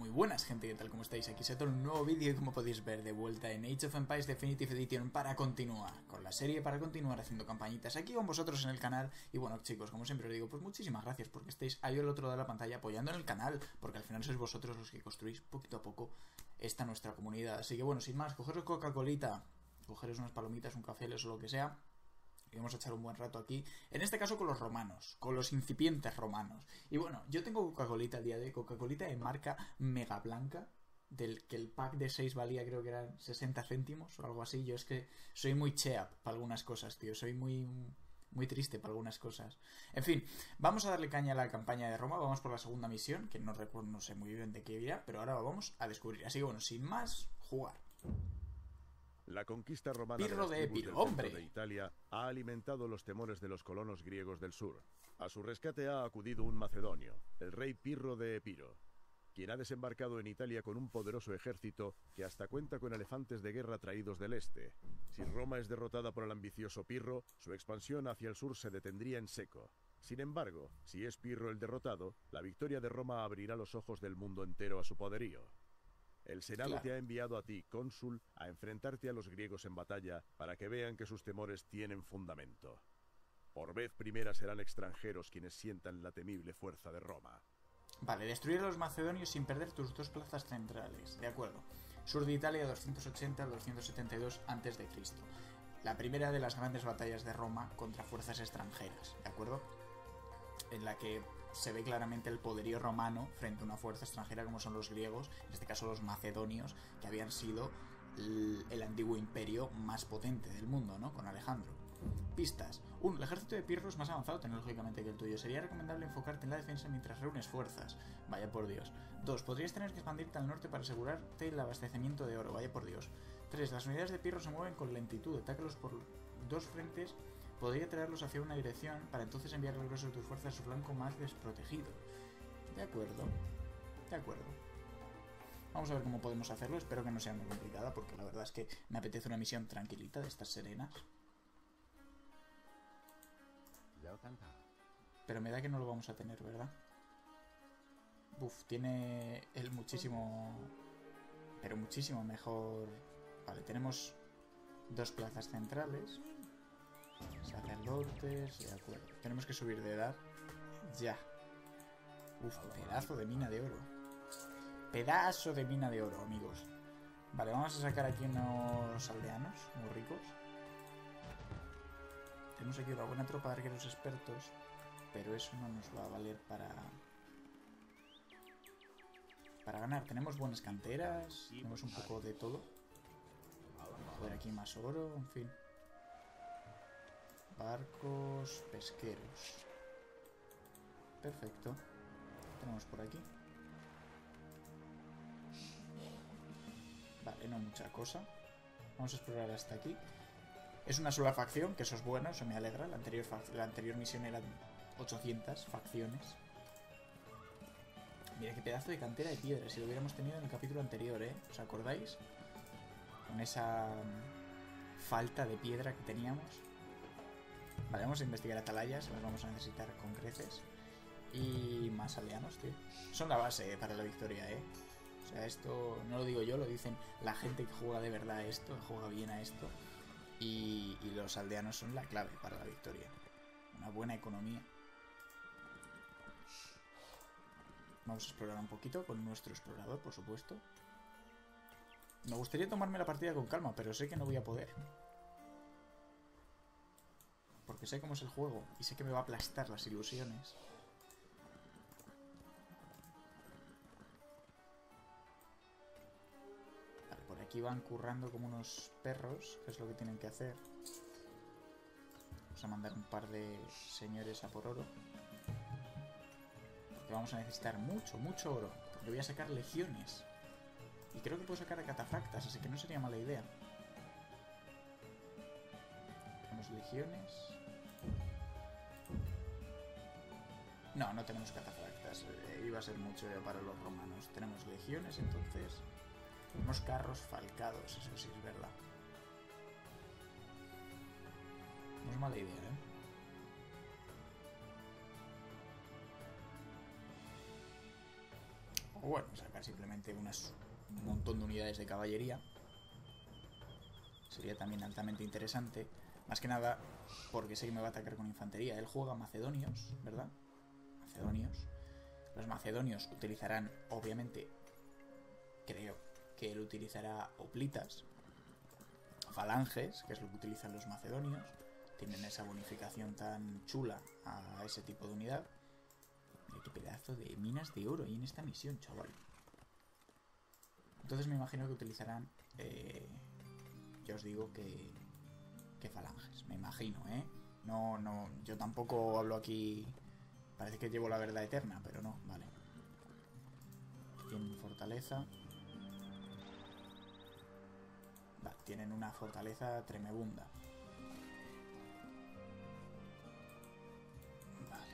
Muy buenas gente, ¿qué tal? ¿Cómo estáis? Aquí se un nuevo vídeo y como podéis ver, de vuelta en Age of Empires Definitive Edition para continuar con la serie, para continuar haciendo campañitas aquí con vosotros en el canal. Y bueno chicos, como siempre os digo, pues muchísimas gracias porque estéis ahí al otro lado de la pantalla apoyando en el canal, porque al final sois vosotros los que construís poquito a poco esta nuestra comunidad. Así que bueno, sin más, cogeros Coca-Colita, cogeros unas palomitas, un café o lo que sea. Y vamos a echar un buen rato aquí, en este caso con los romanos, con los incipientes romanos. Y bueno, yo tengo Coca-Colita al día de hoy, Coca-Colita de marca Mega Blanca, del que el pack de 6 valía, creo que eran 60 céntimos o algo así. Yo es que soy muy cheap para algunas cosas, tío, soy muy triste para algunas cosas. En fin, vamos a darle caña a la campaña de Roma, vamos por la segunda misión, que no recuerdo, no sé muy bien de qué irá, pero ahora vamos a descubrir. Así que bueno, sin más, jugar. La conquista romana Pirro de de las tribus Epiro, del hombre. centro de Italia ha alimentado los temores de los colonos griegos del sur. A su rescate ha acudido un macedonio, el rey Pirro de Epiro, quien ha desembarcado en Italia con un poderoso ejército que hasta cuenta con elefantes de guerra traídos del este. Si Roma es derrotada por el ambicioso Pirro, su expansión hacia el sur se detendría en seco. Sin embargo, si es Pirro el derrotado, la victoria de Roma abrirá los ojos del mundo entero a su poderío. El Senado te ha enviado a ti, cónsul, a enfrentarte a los griegos en batalla para que vean que sus temores tienen fundamento. Por vez primera serán extranjeros quienes sientan la temible fuerza de Roma. Vale, destruir a los macedonios sin perder tus dos plazas centrales, de acuerdo. Sur de Italia 280 al 272 a.C. La primera de las grandes batallas de Roma contra fuerzas extranjeras, ¿de acuerdo? En la que se ve claramente el poderío romano frente a una fuerza extranjera como son los griegos, en este caso los macedonios, que habían sido el antiguo imperio más potente del mundo, ¿no? Con Alejandro. Pistas. 1. El ejército de Pirro es más avanzado tecnológicamente que el tuyo. Sería recomendable enfocarte en la defensa mientras reúnes fuerzas. Vaya por Dios. 2. Podrías tener que expandirte al norte para asegurarte el abastecimiento de oro. Vaya por Dios. 3. Las unidades de Pirro se mueven con lentitud. Atácalos por dos frentes. Podría traerlos hacia una dirección para entonces enviar el grueso de tus fuerzas a su flanco más desprotegido. De acuerdo. De acuerdo. Vamos a ver cómo podemos hacerlo. Espero que no sea muy complicada porque la verdad es que me apetece una misión tranquilita de estas serenas. Pero me da que no lo vamos a tener, ¿verdad? Buf, tiene él muchísimo... Pero muchísimo mejor... Vale, tenemos dos plazas centrales. Sacerdotes, de acuerdo. Tenemos que subir de edad. Ya. Uf, pedazo de mina de oro. Pedazo de mina de oro, amigos. Vale, vamos a sacar aquí unos aldeanos muy ricos. Tenemos aquí una buena tropa de arqueros expertos, pero eso no nos va a valer para ganar. Tenemos buenas canteras, tenemos un poco de todo. Joder, aquí más oro, en fin. Barcos, pesqueros. Perfecto. Tenemos por aquí. Vale, no mucha cosa. Vamos a explorar hasta aquí. Es una sola facción, que eso es bueno, eso me alegra. La anterior misión eran 800 facciones. Mira qué pedazo de cantera de piedra, si lo hubiéramos tenido en el capítulo anterior, ¿eh? ¿Os acordáis? Con esa falta de piedra que teníamos. Vale, vamos a investigar atalayas, las vamos a necesitar con creces. Y más aldeanos, tío. Son la base para la victoria, ¿eh? O sea, esto no lo digo yo, lo dicen la gente que juega de verdad a esto, que juega bien a esto. Y los aldeanos son la clave para la victoria. Una buena economía. Vamos a explorar un poquito con nuestro explorador, por supuesto. Me gustaría tomarme la partida con calma, pero sé que no voy a poder. Porque sé cómo es el juego y sé que me va a aplastar las ilusiones. Vale, por aquí van currando como unos perros, que es lo que tienen que hacer. Vamos a mandar un par de señores a por oro. Porque vamos a necesitar mucho, mucho oro. Porque voy a sacar legiones. Y creo que puedo sacar a catafractas, así que no sería mala idea. Tenemos legiones. No, no tenemos catafractas. Iba a ser mucho para los romanos. Tenemos legiones, entonces. Tenemos carros falcados, eso sí es verdad. No es mala idea, ¿eh? O bueno, sacar simplemente un montón de unidades de caballería. Sería también altamente interesante. Más que nada porque sé que me va a atacar con infantería. Él juega macedonios, ¿verdad? Macedonios. Los macedonios utilizarán, obviamente, creo que él utilizará hoplitas, falanges, que es lo que utilizan los macedonios. Tienen esa bonificación tan chula a ese tipo de unidad. Mira qué pedazo de minas de oro hay en esta misión, chaval. Entonces me imagino que utilizarán, ya os digo que falanges. Me imagino, ¿eh? No, yo tampoco hablo aquí. Parece que llevo la verdad eterna, pero no, vale. Tienen fortaleza. Vale, tienen una fortaleza tremebunda. Vale.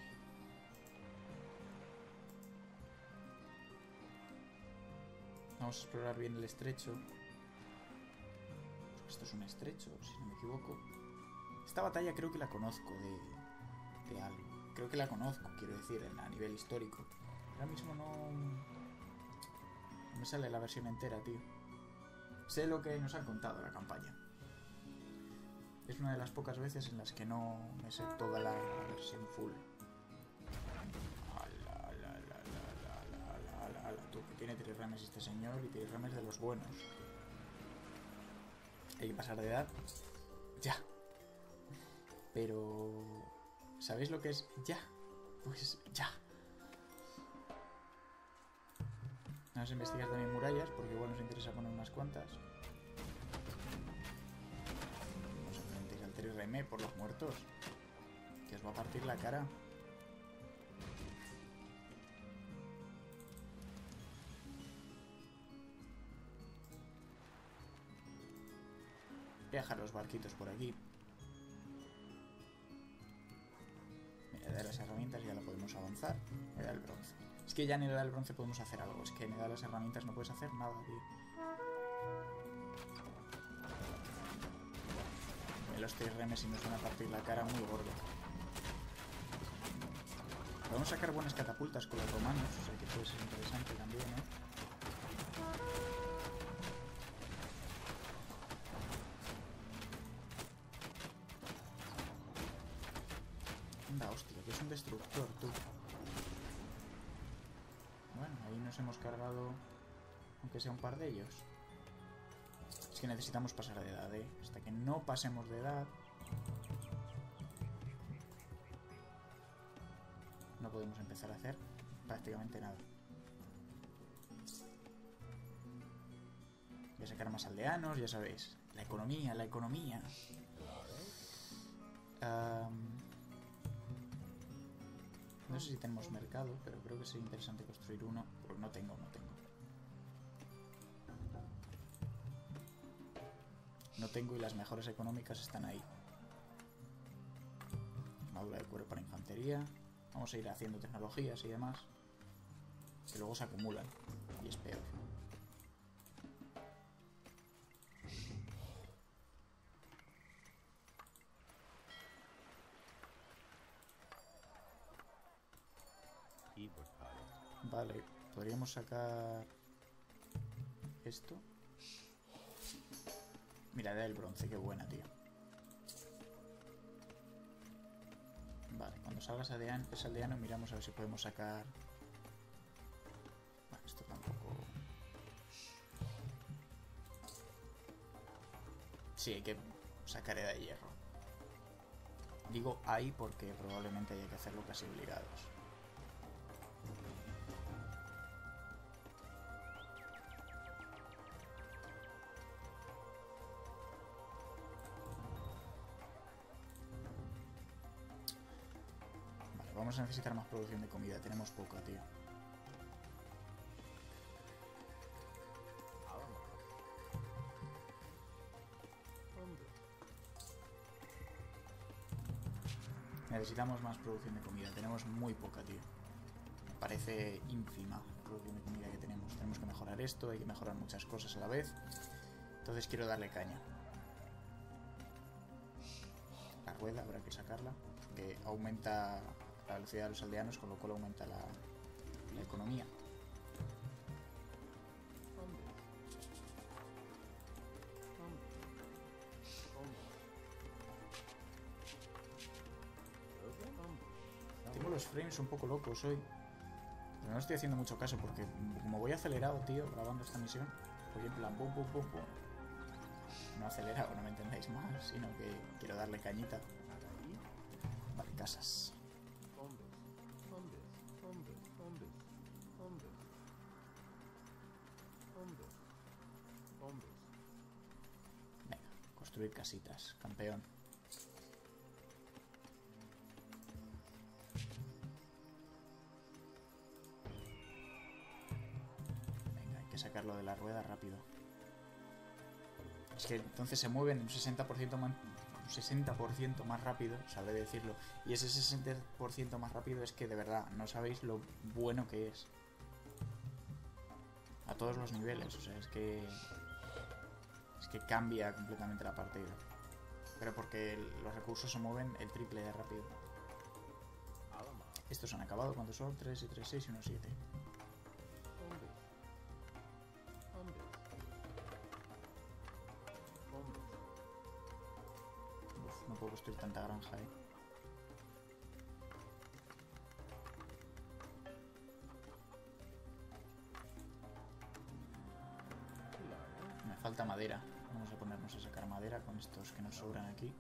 Vamos a explorar bien el estrecho. Esto es un estrecho, si no me equivoco. Esta batalla creo que la conozco de algo. Creo que la conozco, quiero decir, a nivel histórico. Ahora mismo no me sale la versión entera, tío. Sé lo que nos han contado la campaña. Es una de las pocas veces en las que no me sé toda la versión full. Tú, que tiene trirremes este señor y trirremes de los buenos. Hay que pasar de edad. Ya. Pero... ¿sabéis lo que es ya? Pues ya. Vamos a investigar también murallas, porque igual nos interesa poner unas cuantas. No os enfrentéis al trirreme por los muertos, que os va a partir la cara. Voy a dejar los barquitos por aquí. Mira, de las herramientas ya la podemos avanzar. Me da el bronce. Es que ya en el bronce podemos hacer algo. Es que en las herramientas no puedes hacer nada, tío. En los trirremes y nos van a partir la cara muy gordo. Podemos sacar buenas catapultas con los romanos, o sea que puede ser interesante también, ¿eh? Anda, hostia, que es un destructor, tú. Bueno, ahí nos hemos cargado, aunque sea un par de ellos. Es que necesitamos pasar de edad, ¿eh? Hasta que no pasemos de edad... no podemos empezar a hacer prácticamente nada. Voy a sacar más aldeanos, ya sabéis. La economía, la economía. No sé si tenemos mercado, pero creo que sería interesante construir uno, porque no tengo. No tengo y las mejores económicas están ahí. Armadura de cuero para infantería. Vamos a ir haciendo tecnologías y demás, que luego se acumulan, y es peor. Vale, podríamos sacar esto. Mira, da el bronce, qué buena, tío. Vale, cuando salga ese aldeano miramos a ver si podemos sacar... Bueno, esto tampoco... Sí, hay que sacar edad de hierro. Digo hay porque probablemente haya que hacerlo casi obligados. Vamos a necesitar más producción de comida. Tenemos poca, tío. Necesitamos más producción de comida. Tenemos muy poca, tío. Me parece ínfima la producción de comida que tenemos. Tenemos que mejorar esto. Hay que mejorar muchas cosas a la vez. Entonces quiero darle caña. La rueda habrá que sacarla, que aumenta la velocidad de los aldeanos, con lo cual aumenta la economía. los frames un poco locos hoy. Pero no estoy haciendo mucho caso porque como voy acelerado, tío, grabando esta misión, voy en plan pum, pum, pum, pum. No acelerado, no me entendáis más, sino que quiero darle cañita. Vale, casas. Venga, construir casitas, campeón. Venga, hay que sacarlo de la rueda rápido. Es que entonces se mueven un 60% más rápido, sabré decirlo. Y ese 60% más rápido es que de verdad no sabéis lo bueno que es. A todos los niveles, o sea, es que cambia completamente la partida. Pero porque los recursos se mueven el triple de rápido. Estos han acabado, ¿cuántos son? 3 y 3, 6 y 1, 7. No puedo construir tanta granja, Me falta madera. Vamos a ponernos a sacar madera con estos que nos sobran aquí.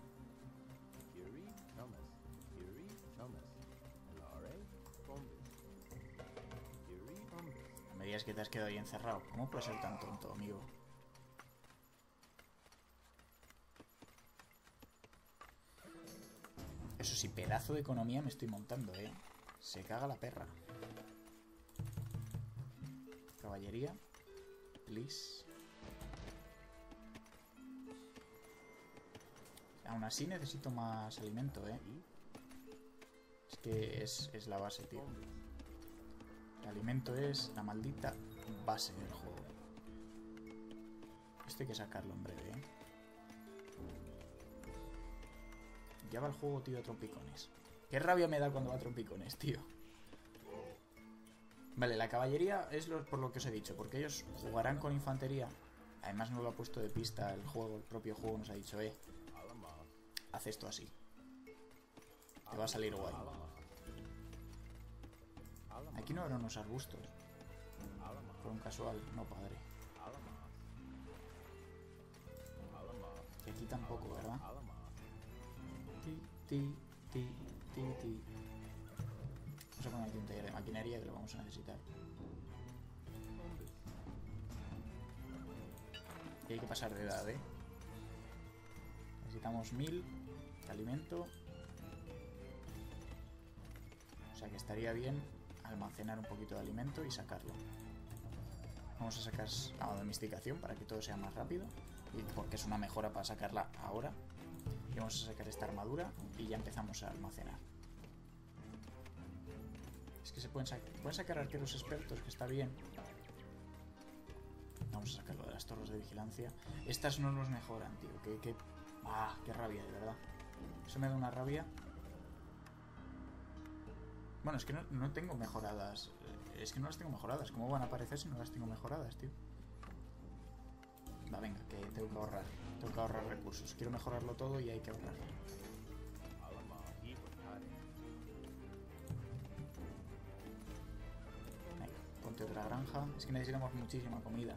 No me digas que te has quedado ahí encerrado. ¿Cómo puedes ser tan tonto, amigo? Eso sí, pedazo de economía me estoy montando, Se caga la perra. Caballería. Please. Aún así necesito más alimento, Es que es la base, tío. El alimento es la maldita base del juego. Esto hay que sacarlo en breve, Ya va el juego, tío, a trompicones. Qué rabia me da cuando va a trompicones, tío. Vale, la caballería es por lo que os he dicho, porque ellos jugarán con infantería. Además no lo ha puesto de pista el juego, el propio juego nos ha dicho, haz esto así. Te va a salir guay. Aquí no eran unos arbustos. Fue un casual, no padre. Y aquí tampoco, ¿verdad? Vamos a poner aquí un taller de maquinaria que lo vamos a necesitar. Y hay que pasar de edad, Necesitamos 1000 de alimento. O sea que estaría bien almacenar un poquito de alimento y sacarlo. Vamos a sacar la domesticación para que todo sea más rápido. Y porque es una mejora para sacarla ahora. Y vamos a sacar esta armadura y ya empezamos a almacenar. Es que se pueden sacar arqueros expertos, que está bien. Vamos a sacarlo de las torres de vigilancia. Estas no nos mejoran, tío. Qué rabia, de verdad. Eso me da una rabia. Bueno, es que no tengo mejoradas. Es que no las tengo mejoradas. ¿Cómo van a aparecer si no las tengo mejoradas, tío? Va, venga, que tengo que ahorrar. Tengo que ahorrar recursos. Quiero mejorarlo todo y hay que ahorrar. Venga, ponte otra granja. Es que necesitamos muchísima comida.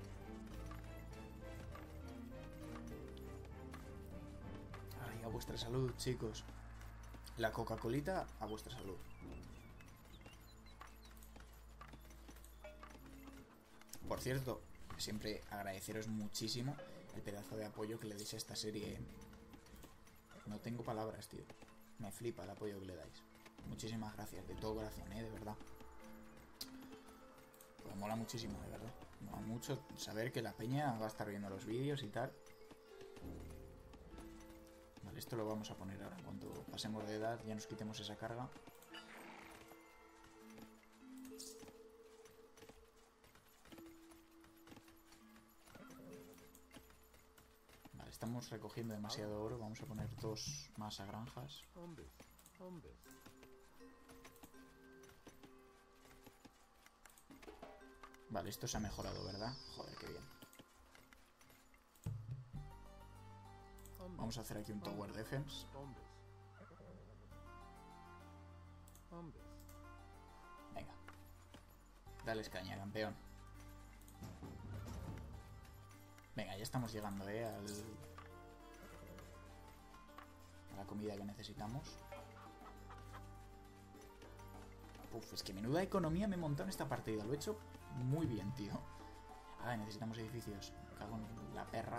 Ay, a vuestra salud, chicos. La Coca-Colita a vuestra salud. Por cierto, siempre agradeceros muchísimo el pedazo de apoyo que le deis a esta serie. No tengo palabras, tío. Me flipa el apoyo que le dais. Muchísimas gracias, de todo corazón, de verdad. Pues mola muchísimo, de verdad. Mola mucho saber que la peña va a estar viendo los vídeos y tal. Vale, esto lo vamos a poner ahora. Cuando pasemos de edad ya nos quitemos esa carga. Estamos recogiendo demasiado oro. Vamos a poner 2 más a granjas. Vale, esto se ha mejorado, ¿verdad? Joder, qué bien. Vamos a hacer aquí un Tower Defense. Venga. Dales caña, campeón. Venga, ya estamos llegando, a la comida que necesitamos. Uf, es que menuda economía me he montado en esta partida. Lo he hecho muy bien, tío. Ah, necesitamos edificios. Me cago en la perra.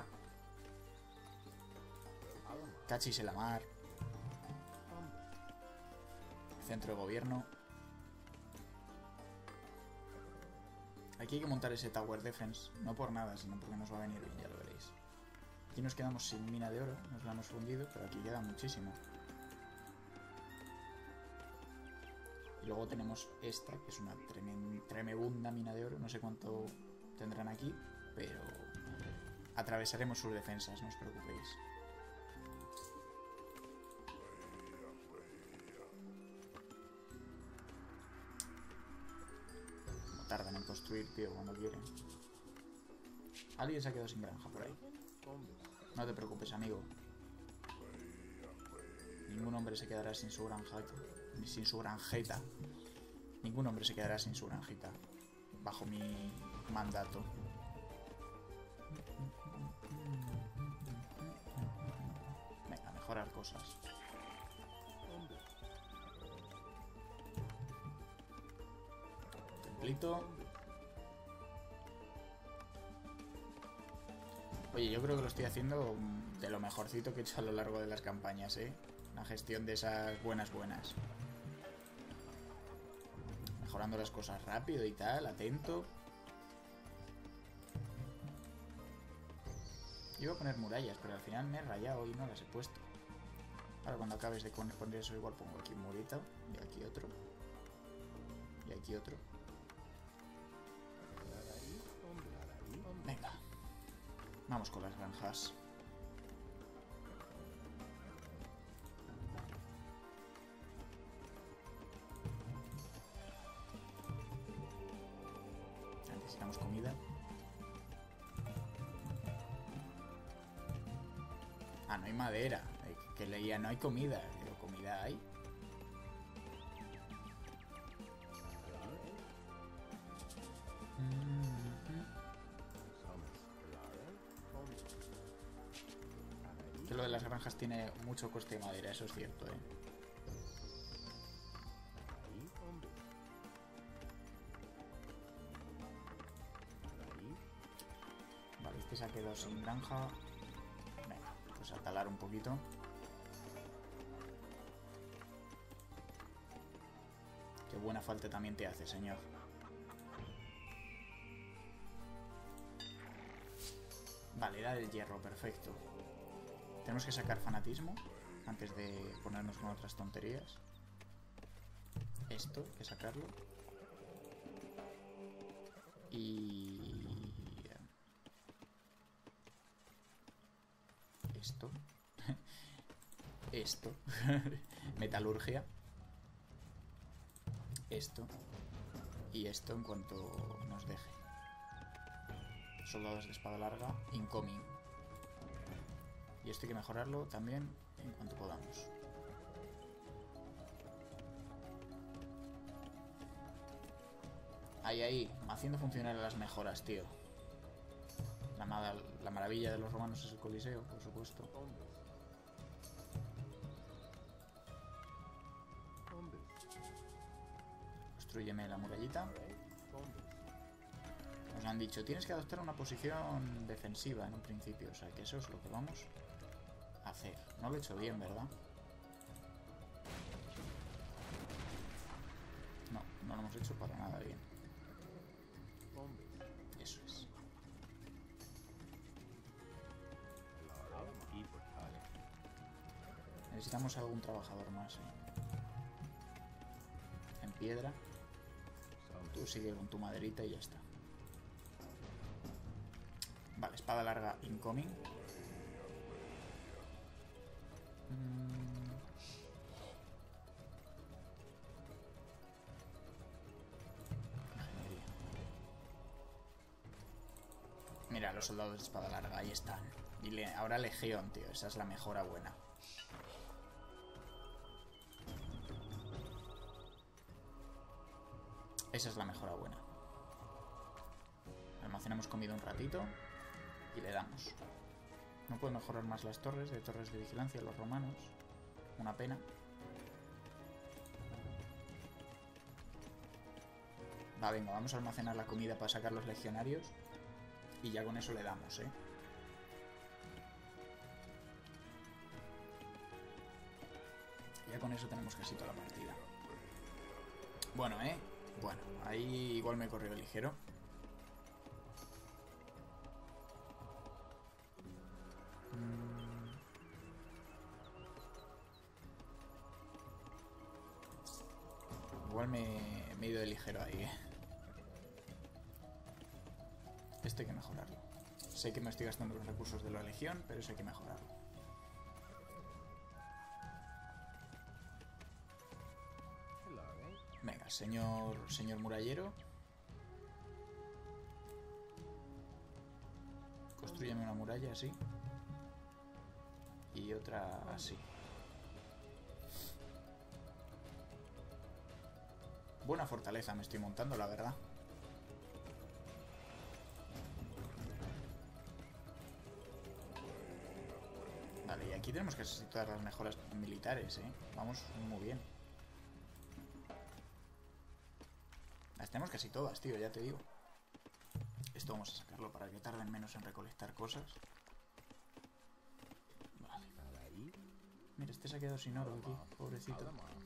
Cachis en la mar. Centro de gobierno. Aquí hay que montar ese Tower Defense. No por nada, sino porque nos va a venir bien, ya lo veréis. Aquí nos quedamos sin mina de oro. Nos la hemos fundido, pero aquí queda muchísimo. Y luego tenemos esta, que es una tremenda mina de oro. No sé cuánto tendrán aquí, pero atravesaremos sus defensas, no os preocupéis. No tardan en construir, tío, cuando quieren. Alguien se ha quedado sin granja por ahí. No te preocupes, amigo. Ningún hombre se quedará sin su granja. Sin su granjeta. Ningún hombre se quedará sin su granjita. Bajo mi mandato. Venga, mejorar cosas. Templito. Oye, yo creo que lo estoy haciendo de lo mejorcito que he hecho a lo largo de las campañas, ¿eh? Una gestión de esas buenas. Mejorando las cosas rápido y tal, atento. Iba a poner murallas, pero al final me he rayado y no las he puesto. Ahora cuando acabes de poner eso igual pongo aquí un murito. Y aquí otro. Y aquí otro. Venga. Vamos con las granjas. Necesitamos comida. Ah, no hay madera. Que leía, no hay comida. Pero comida hay. Que lo de las granjas tiene mucho coste de madera, eso es cierto, ¿eh? Vale, este se ha quedado sin granja. Venga, pues a talar un poquito. Qué buena falta también te hace, señor. Vale, era del hierro, perfecto. Tenemos que sacar fanatismo antes de ponernos con otras tonterías. Esto, hay que sacarlo. Y... esto. Esto. Metalurgia. Esto. Y esto en cuanto nos deje. Soldados de espada larga. Incoming. Y esto hay que mejorarlo también en cuanto podamos. Ahí, haciendo funcionar las mejoras, tío. La maravilla de los romanos es el Coliseo, por supuesto. Construyeme la murallita. Nos han dicho, tienes que adoptar una posición defensiva en un principio. O sea, que eso es lo que vamos a hacer. No lo he hecho bien, ¿verdad? No, no lo hemos hecho para nada bien. Eso es. Vale. Necesitamos algún trabajador más, en piedra. Tú sigue con tu maderita y ya está. Vale, espada larga incoming. Ingeniería. Mira, los soldados de espada larga, ahí están. Y ahora legión, tío, esa es la mejora buena. Esa es la mejora buena. Almacenamos comida un ratito y le damos. No puedo mejorar más las torres de vigilancia, los romanos. Una pena. Va, venga, vamos a almacenar la comida para sacar los legionarios. Y ya con eso le damos, ¿eh? Ya con eso tenemos casi toda la partida. Bueno, ¿eh? Bueno, ahí igual me he corrido ligero. Igual me he ido de ligero ahí, ¿eh? Esto hay que mejorarlo. Sé que me estoy gastando los recursos de la legión, pero eso hay que mejorarlo. Venga, señor murallero. Constrúyeme una muralla así. Y otra así. Buena fortaleza me estoy montando, la verdad. Vale, y aquí tenemos que necesitar las mejoras militares, ¿eh? Vamos muy bien. Las tenemos casi todas, tío, ya te digo. Esto vamos a sacarlo para que tarden menos en recolectar cosas. Vale. Mira, este se ha quedado sin oro aquí, pobrecito.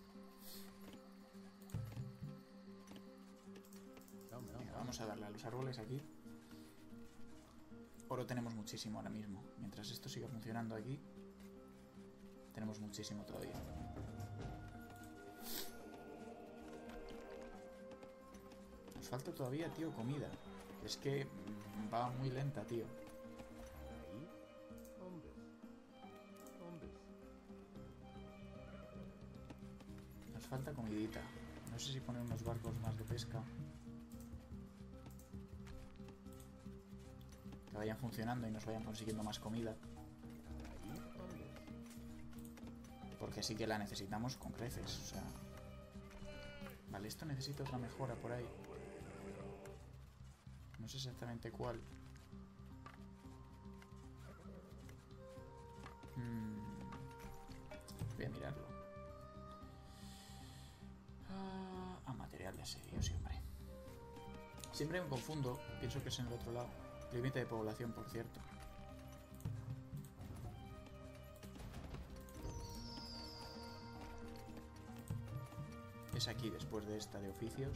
Venga, vamos a darle a los árboles aquí. Oro tenemos muchísimo ahora mismo. Mientras esto siga funcionando aquí, tenemos muchísimo todavía. Nos falta todavía, tío, comida. Es que va muy lenta, tío. Nos falta comidita. No sé si poner unos barcos más de pesca. Que vayan funcionando y nos vayan consiguiendo más comida. Porque sí que la necesitamos con creces, o sea... Vale, esto necesita otra mejora por ahí. No sé exactamente cuál. Voy a mirarlo. Material de asedio, siempre. Siempre me confundo. Pienso que es en el otro lado. Límite de población, por cierto. Es aquí, después de esta de oficios.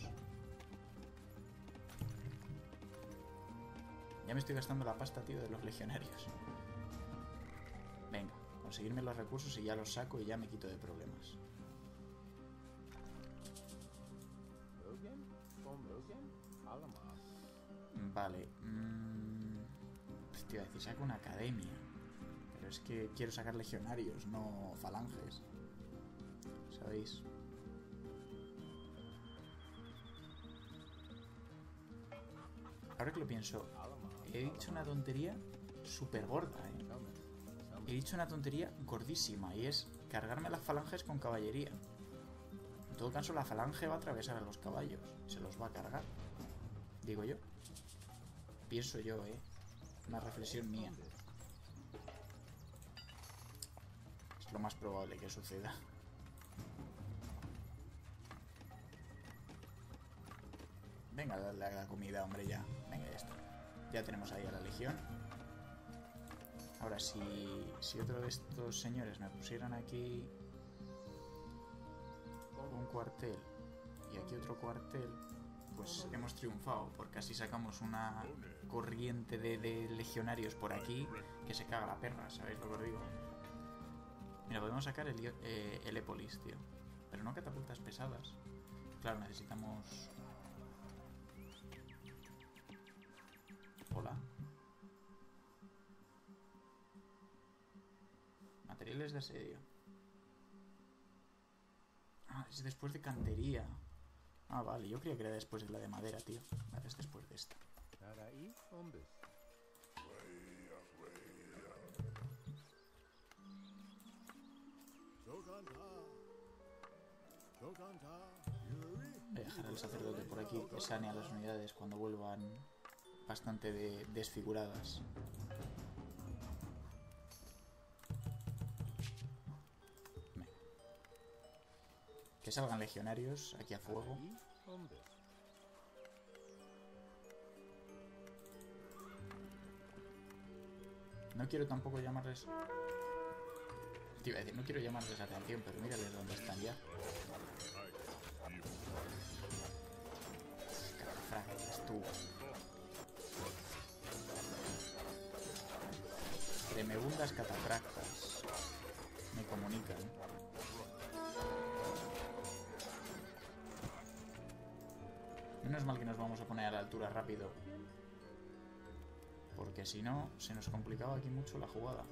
Ya me estoy gastando la pasta, tío, de los legionarios. Venga, conseguirme los recursos y ya los saco y ya me quito de problemas. Vale. Te iba a decir, saco una academia. Pero es que quiero sacar legionarios, no falanges. ¿Sabéis? Ahora que lo pienso, he dicho una tontería súper gorda, ¿eh? He dicho una tontería gordísima y es cargarme las falanges con caballería. En todo caso, la falange va a atravesar a los caballos. Se los va a cargar. Digo yo. Pienso yo, ¿eh? Una reflexión mía. Es lo más probable que suceda. Venga, dale a la comida, hombre, ya. Venga, ya está. Ya tenemos ahí a la legión. Ahora, si otro de estos señores me pusieran aquí un cuartel y aquí otro cuartel, pues hemos triunfado, porque así sacamos una corriente de legionarios por aquí que se caga la perra, ¿sabéis lo que os digo? Mira, podemos sacar el Épolis, tío. Pero no catapultas pesadas. Claro, necesitamos... Hola. Materiales de asedio. Ah, es después de cantería. Ah, vale, yo creía que era después de la de madera, tío. Vale, es después de esta. Voy a dejar al sacerdote por aquí que sane a las unidades cuando vuelvan bastante desfiguradas. Que salgan legionarios aquí a fuego. No quiero tampoco llamarles... Te iba a decir, no quiero llamarles la atención, pero mírales dónde están ya. Catafractas, tú. Tremebundas catafractas. Me comunican. Menos mal que nos vamos a poner a la altura rápido. Porque si no, se nos complicaba aquí mucho la jugada.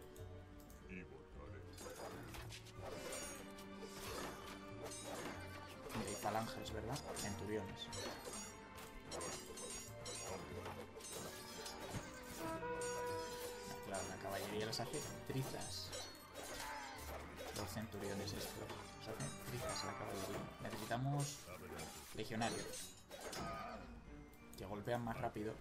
Mira, hay falanges, ¿verdad? Centuriones. Claro, la caballería les hace trizas. Los centuriones estos. Les hacen trizas a la caballería. Necesitamos legionarios. Que golpean más rápido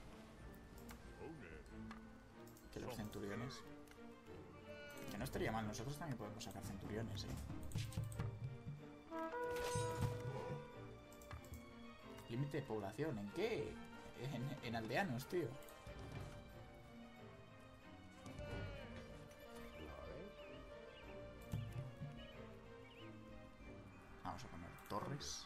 que los centuriones. Que no estaría mal, nosotros también podemos sacar centuriones, Límite de población, ¿en qué? En aldeanos, tío. Vamos a poner torres.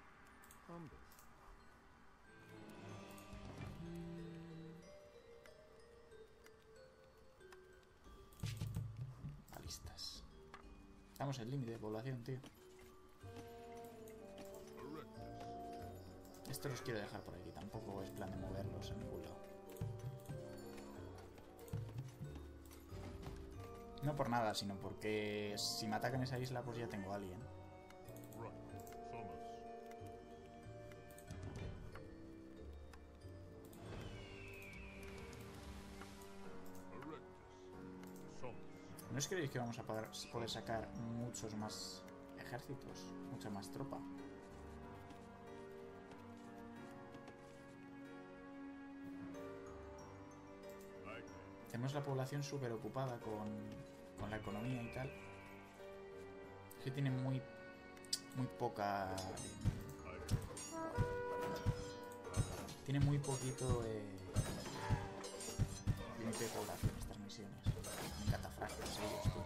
Balistas. Estamos en límite de población, tío. Esto los quiero dejar por aquí, tampoco es plan de moverlos a ningún lado. No por nada, sino porque si me atacan esa isla, pues ya tengo a alguien. ¿No os creéis que vamos a poder sacar muchos más ejércitos? Mucha más tropa. Tenemos la población súper ocupada con la economía y tal. Es que tienen muy poca... Tiene muy poquito límite de población estas misiones. En catafractos ellos, tú.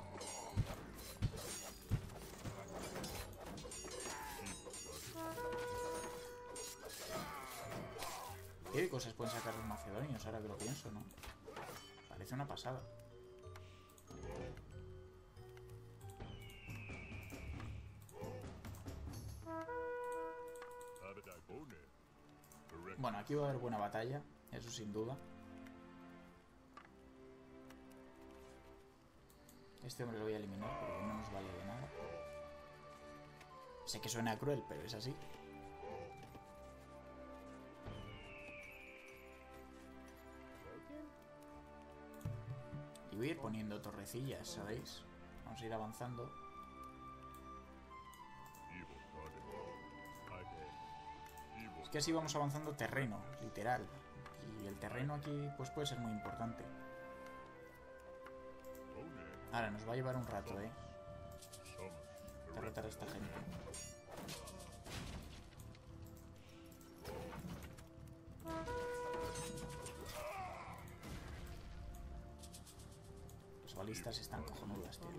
¿Qué cosas pueden sacar los macedonios ahora que lo pienso, no? Parece una pasada. Bueno, aquí va a haber buena batalla, eso sin duda. Este hombre lo voy a eliminar porque no nos vale de nada. Sé que suena cruel, pero es así. Y voy a ir poniendo torrecillas, ¿sabéis? Vamos a ir avanzando. Es que así vamos avanzando terreno, literal. Y el terreno aquí pues puede ser muy importante. Ahora nos va a llevar un rato, derrotar a esta gente. Los balistas están cojonudas, tío.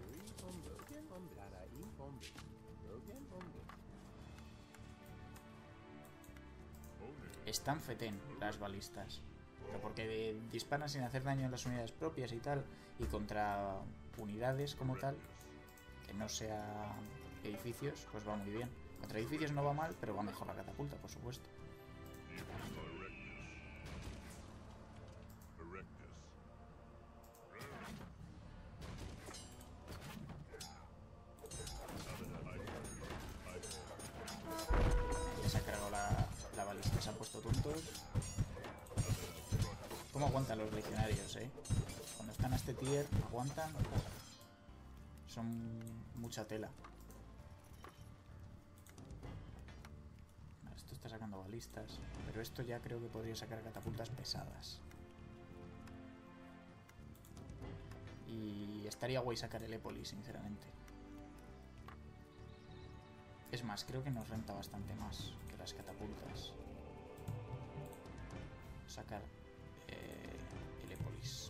Están fetén las balistas. Pero porque disparan sin hacer daño a las unidades propias y tal. Y contra unidades como tal, que no sea edificios, pues va muy bien. Contra edificios no va mal, pero va mejor la catapulta, por supuesto. Ya se ha cargado la balista, se han puesto tontos. ¿Cómo aguantan los legionarios, Cuando están a este tier, aguantan. Son mucha tela. sacando balistas. Pero esto ya creo que podría sacar catapultas pesadas. Y estaría guay sacar el Époli, sinceramente. Es más, creo que nos renta bastante más que las catapultas sacar el Épolis.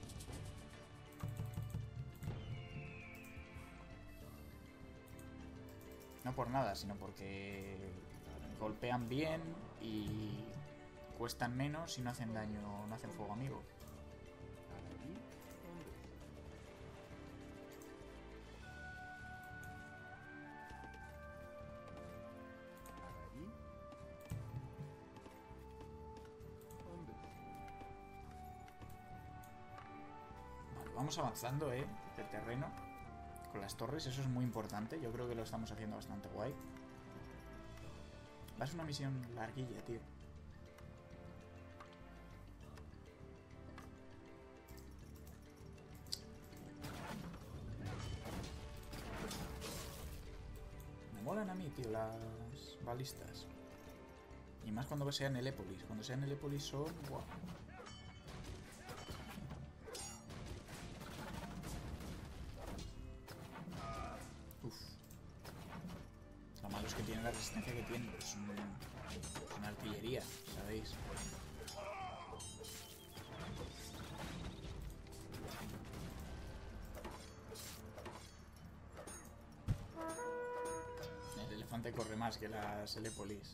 No por nada, sino porque golpean bien y cuestan menos y no hacen daño, no hacen fuego amigo. Vale, vamos avanzando, del terreno. Con las torres, eso es muy importante. Yo creo que lo estamos haciendo bastante guay. Va a ser una misión larguilla, tío. Me molan a mí, tío, las balistas. Y más cuando sean el Épolis. Cuando sean el Épolis son... ¡Wow! La resistencia que tiene es una artillería, ¿sabéis? El elefante corre más que las Helepolis.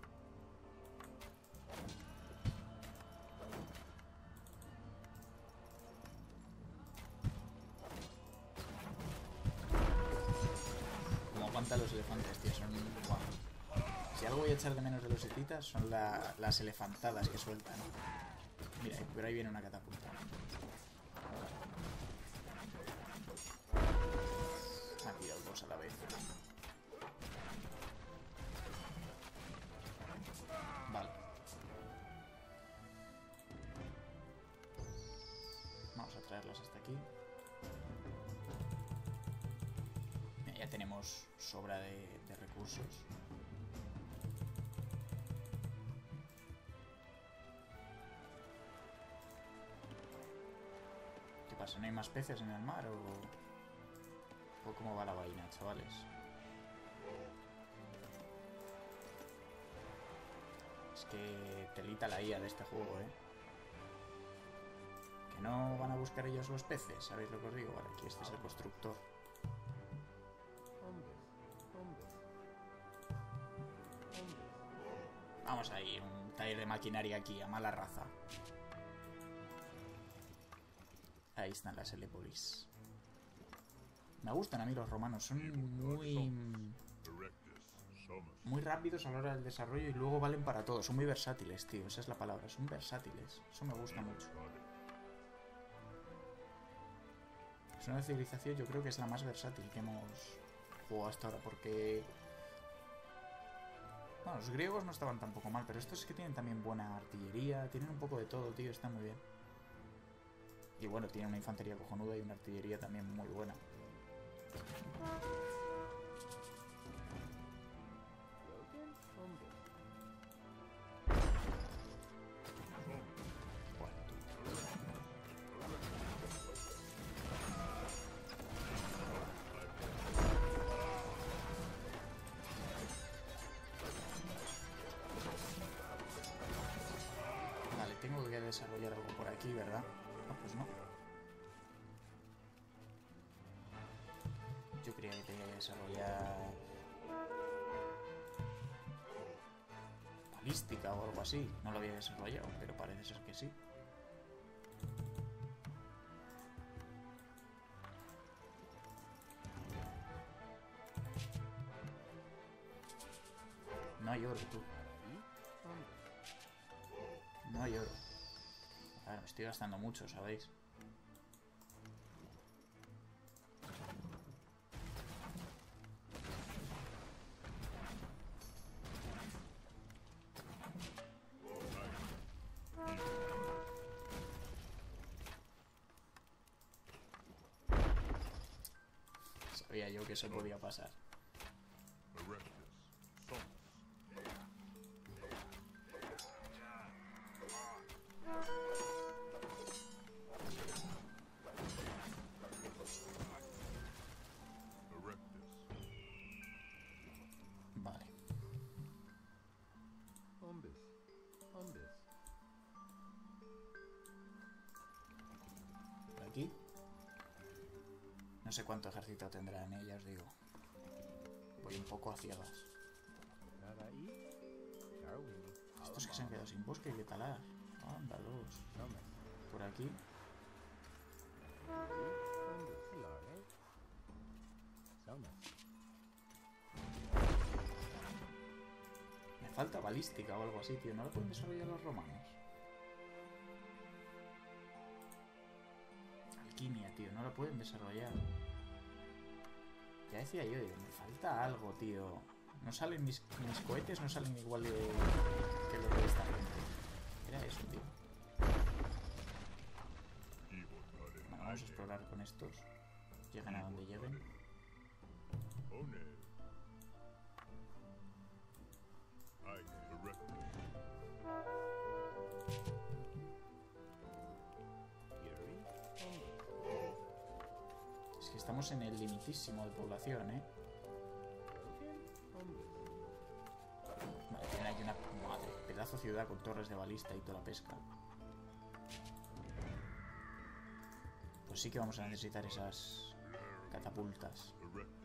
Como aguantan los elefantes, tío, son... ¡Wow! Si algo voy a echar de menos de los escitas son las elefantadas que sueltan. Mira, pero ahí viene una catapulta. Me ha tirado dos a la vez. Vale. Vamos a traerlas hasta aquí. Mira, ya tenemos sobra de recursos. ¿No hay más peces en el mar o cómo va la vaina, chavales? Es que telita la IA de este juego, Que no van a buscar ellos los peces, ¿sabéis lo que os digo? Vale, aquí este es el constructor. Vamos a ir, un taller de maquinaria aquí, a mala raza. Ahí están las Helepolis. Me gustan a mí los romanos. Son muy rápidos a la hora del desarrollo y luego valen para todo. Son muy versátiles, tío. Esa es la palabra. Son versátiles. Eso me gusta mucho. Es una civilización, yo creo que es la más versátil que hemos jugado hasta ahora. Porque... bueno, los griegos no estaban tampoco mal, pero estos es que tienen también buena artillería. Tienen un poco de todo, tío. Está muy bien. Y bueno, tiene una infantería cojonuda y una artillería también muy buena. Vale, tengo que desarrollar algo por aquí, ¿verdad? Pues no. Yo creía que tenía que desarrollar balística o algo así. No lo había desarrollado, pero parece ser que sí. No hay oro, tú. No hay oro. A ver, me estoy gastando mucho, ¿sabéis? Sabía yo que eso podía pasar. No sé cuánto ejército tendrán, ya os digo. Voy un poco a ciegas. Estos que se han quedado sin bosque y que talar. Ándalos. Por aquí. Me falta balística o algo así, tío. ¿No lo pueden desarrollar los romanos? Alquimia, tío. No lo pueden desarrollar. Ya decía yo, me falta algo, tío. No salen mis cohetes, no salen igual que los de esta gente. Era eso, tío. Bueno, vamos a explorar con estos. Lleguen a donde lleguen. Es que estamos en el limitísimo de población, ¿eh? Vale, tiene aquí una madre, pedazo de ciudad con torres de balista y toda la pesca. Pues sí que vamos a necesitar esas catapultas.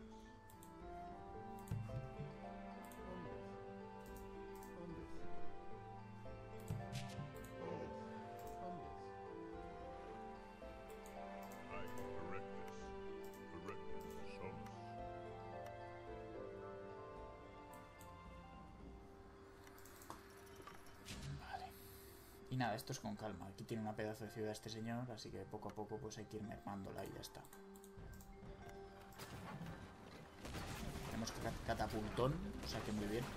Y nada, esto es con calma. Aquí tiene una pedazo de ciudad este señor, así que poco a poco pues hay que ir mermándola y ya está. Tenemos catapultón, o sea que muy bien.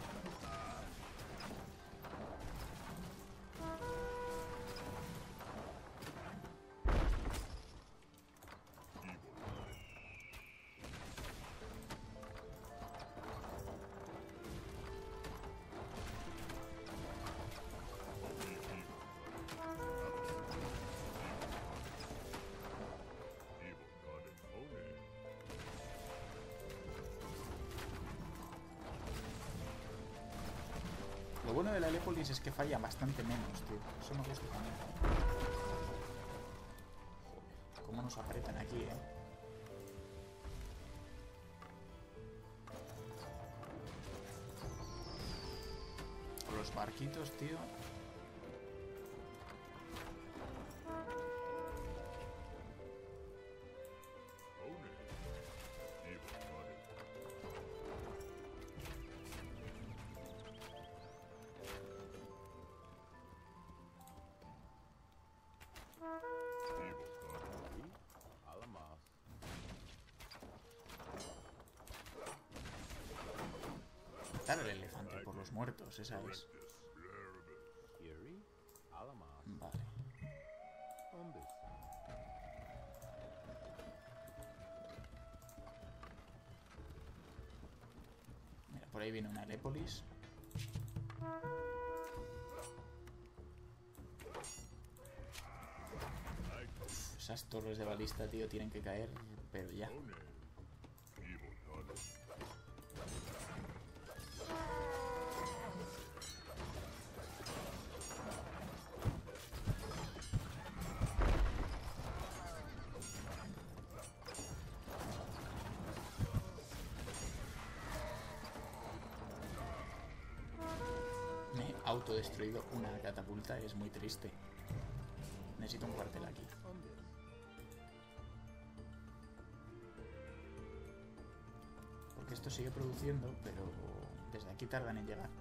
Lo bueno de la Helepolis es que falla bastante menos, tío. Eso me gusta también. Joder, cómo nos apretan aquí, Con los barquitos, tío. Matar al elefante por los muertos, esa es. Vale. Mira, por ahí viene una Helepolis. Esas torres de balista, tío, tienen que caer, pero ya. Me he autodestruido una catapulta, es muy triste. Necesito un cuartel aquí. Porque esto sigue produciendo, pero desde aquí tardan en llegar.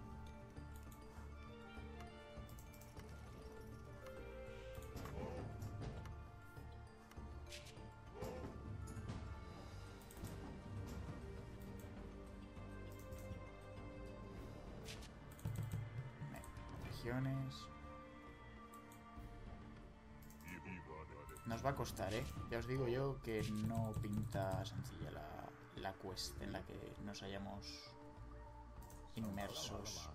Legiones. Nos va a costar, Ya os digo yo que no pinta sencilla la quest en la que nos hayamos inmersos.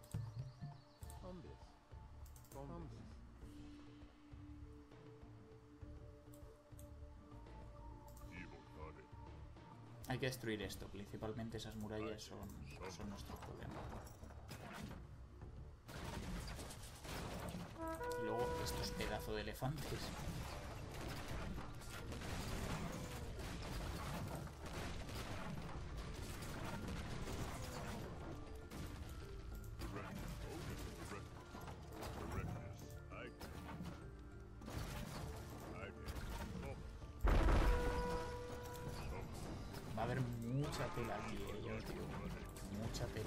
Hay que destruir esto, principalmente esas murallas son nuestro problema. Y luego estos pedazos de elefantes. mucha tela aquí, ya os digo. Mucha tela.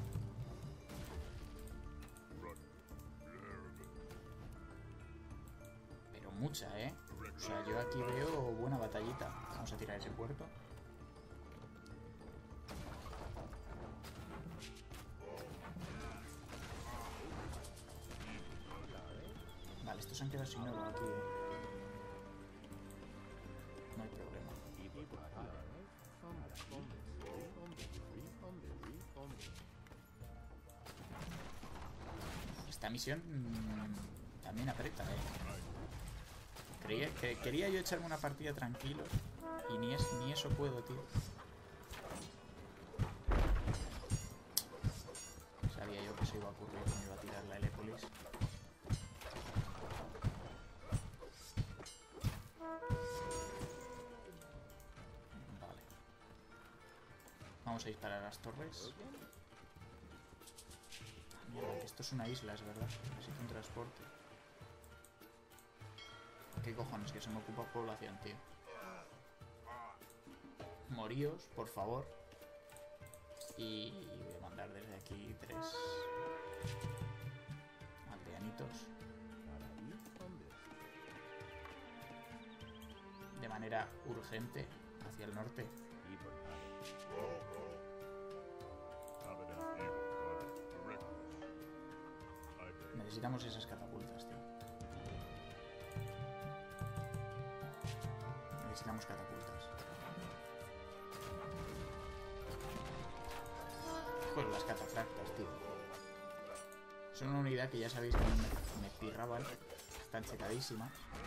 Pero mucha, ¿eh? O sea, yo aquí veo buena batallita. Vamos a tirar ese puerto. Vale, estos se han quedado sin oro aquí, ¿eh? No hay problema. Esta misión también aprieta, quería yo echarme una partida tranquilo y ni eso puedo, tío. Sabía yo que se iba a ocurrir, me iba a tirar la Helepolis. Vale. Vamos a disparar a las torres. Mierda, que esto es una isla, es verdad. Necesito un transporte. ¿Qué cojones? Que se me ocupa población, tío. Moríos, por favor. Y voy a mandar desde aquí 3 aldeanitos. De manera urgente hacia el norte. Necesitamos esas catapultas, tío. Necesitamos catapultas. Joder, las catafractas, tío. Son una unidad que ya sabéis que me pirraban. Están chetadísimas.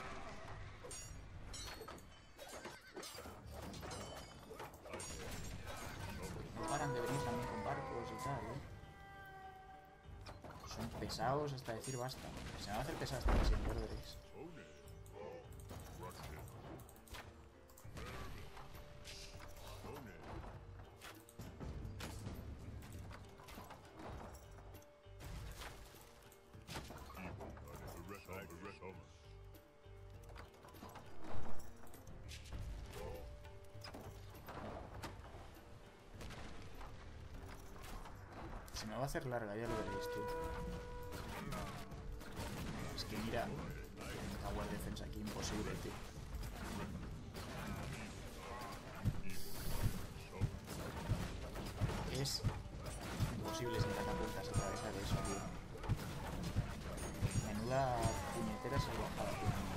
No paran de venir también con barcos y tal, Son pesados hasta decir basta. Se me va a hacer pesado esta misión, ya lo veréis. Se me va a hacer larga, ya lo veréis, tío. Es que mira, Tower Defense aquí imposible, tío. Es imposible sin catapultas atravesar eso, tío. Menuda puñetera salvajada,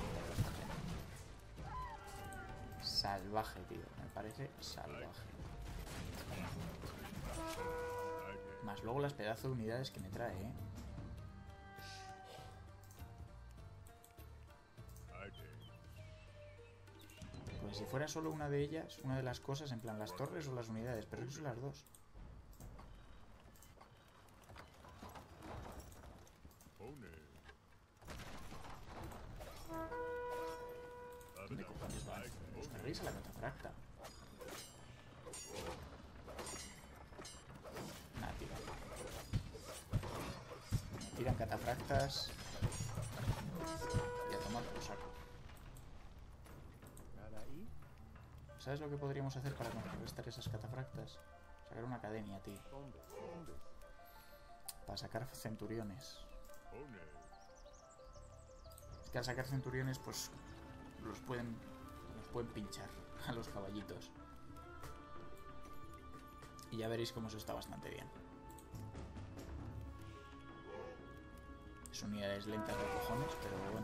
tío. Salvaje, tío. Me parece salvaje. Más luego las pedazos de unidades que me trae, Pues si fuera solo una de ellas, una de las cosas, en plan las torres o las unidades, pero eso son las dos. ¿Dónde cojones van? Os carréis a la catafracta. Nah, tío. Me tiran catafractas. Y a tomar por saco. ¿Sabes lo que podríamos hacer para contrarrestar esas catafractas? Sacar una academia, tío. Para sacar centuriones. Es que al sacar centuriones, pues los pueden pinchar a los caballitos. Y ya veréis cómo eso está bastante bien. Son unidades lentas de cojones, pero bueno.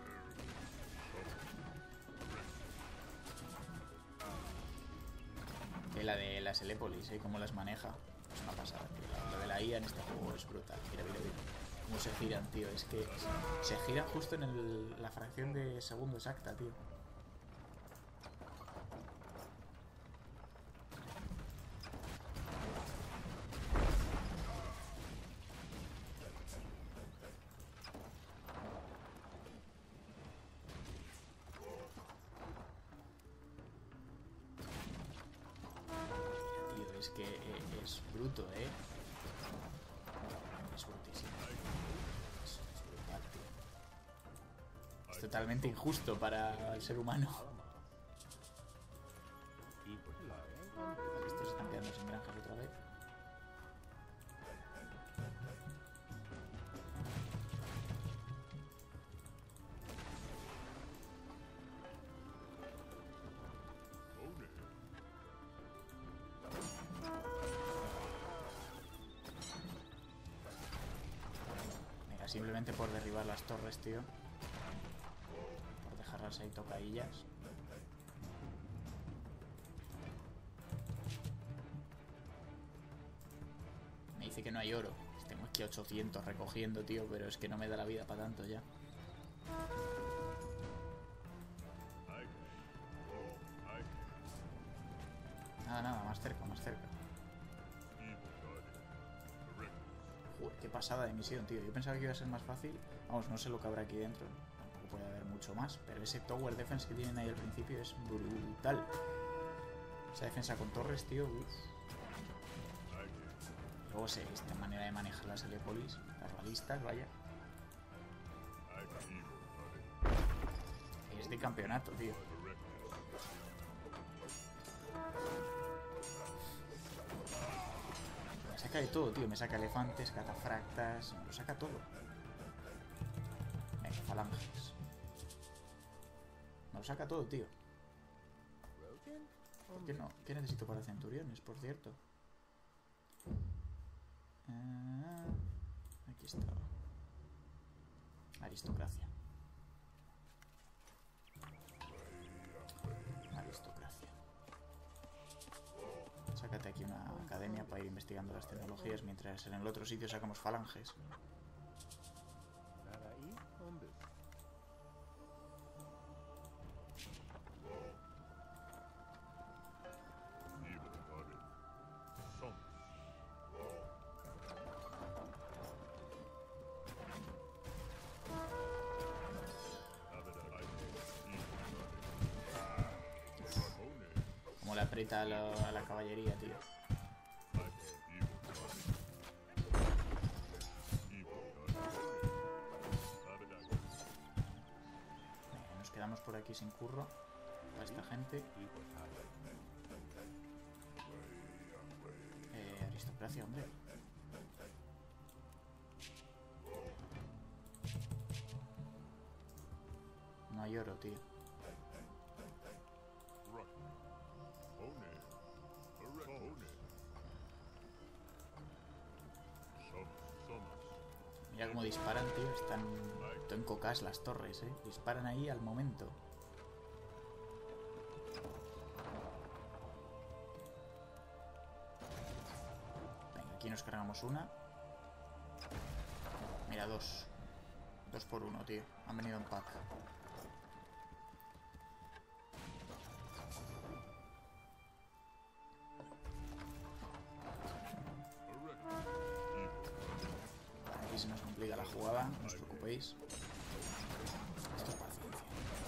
La de las Helepolis, cómo las maneja. Es una pasada, tío. Lo de la IA en este juego es brutal. Mira, mira, mira. Cómo se giran, tío. Es que se giran justo en la fracción de segundo exacta, tío. Es que es bruto, es brutísimo. Es brutal, tío. Es totalmente injusto para el ser humano. Estos están Simplemente por derribar las torres, tío. Por dejarlas ahí tocadillas. Me dice que no hay oro. Tengo aquí 800 recogiendo, tío, pero es que no me da la vida para tanto ya. Nada, más cerca, más cerca. Joder, qué pasada de misión, tío. Yo pensaba que iba a ser más fácil. Vamos, no sé lo que habrá aquí dentro. Tampoco puede haber mucho más. Pero ese Tower Defense que tienen ahí al principio es brutal. Esa defensa con torres, tío. Uf. Luego sé esta manera de manejar las Helepolis. Las balistas, vaya. Es de campeonato, tío. Me saca de todo, tío. Me saca elefantes, catafractas. Me lo saca todo. Venga, falanges. Me lo saca todo, tío. ¿Por qué no? ¿Qué necesito para centuriones, por cierto? Aquí está. Aristocracia. Aristocracia. Sácate aquí una academia para ir investigando las tecnologías mientras en el otro sitio sacamos falanges. Como le aprieta a la caballería, tío. Nos quedamos por aquí sin curro a esta gente. Aristocracia, hombre. No hay oro, tío. Mira cómo disparan, tío. Están en cocas las torres, eh. Disparan ahí al momento. Venga, aquí nos cargamos una. Mira, dos. 2 por 1, tío. Han venido en pack. Aquí se nos complica la jugada, no os preocupéis. Esto es paciencia.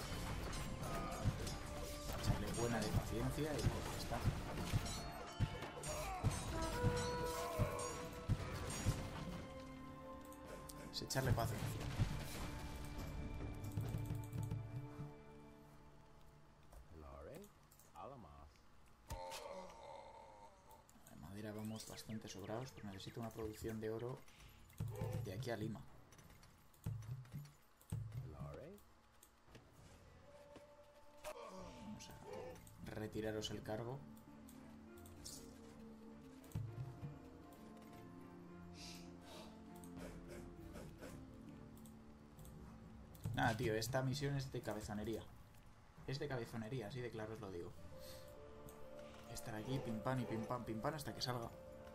Echarle buena de paciencia y ya está. Es echarle paciencia. De madera vamos bastante sobrados, pero necesito una producción de oro de aquí a Lima. Vamos a retiraros el cargo. Nada, tío, esta misión es de cabezonería. Es de cabezonería, así de claro os lo digo. Estar aquí, pim pam y pim pam, hasta que salga.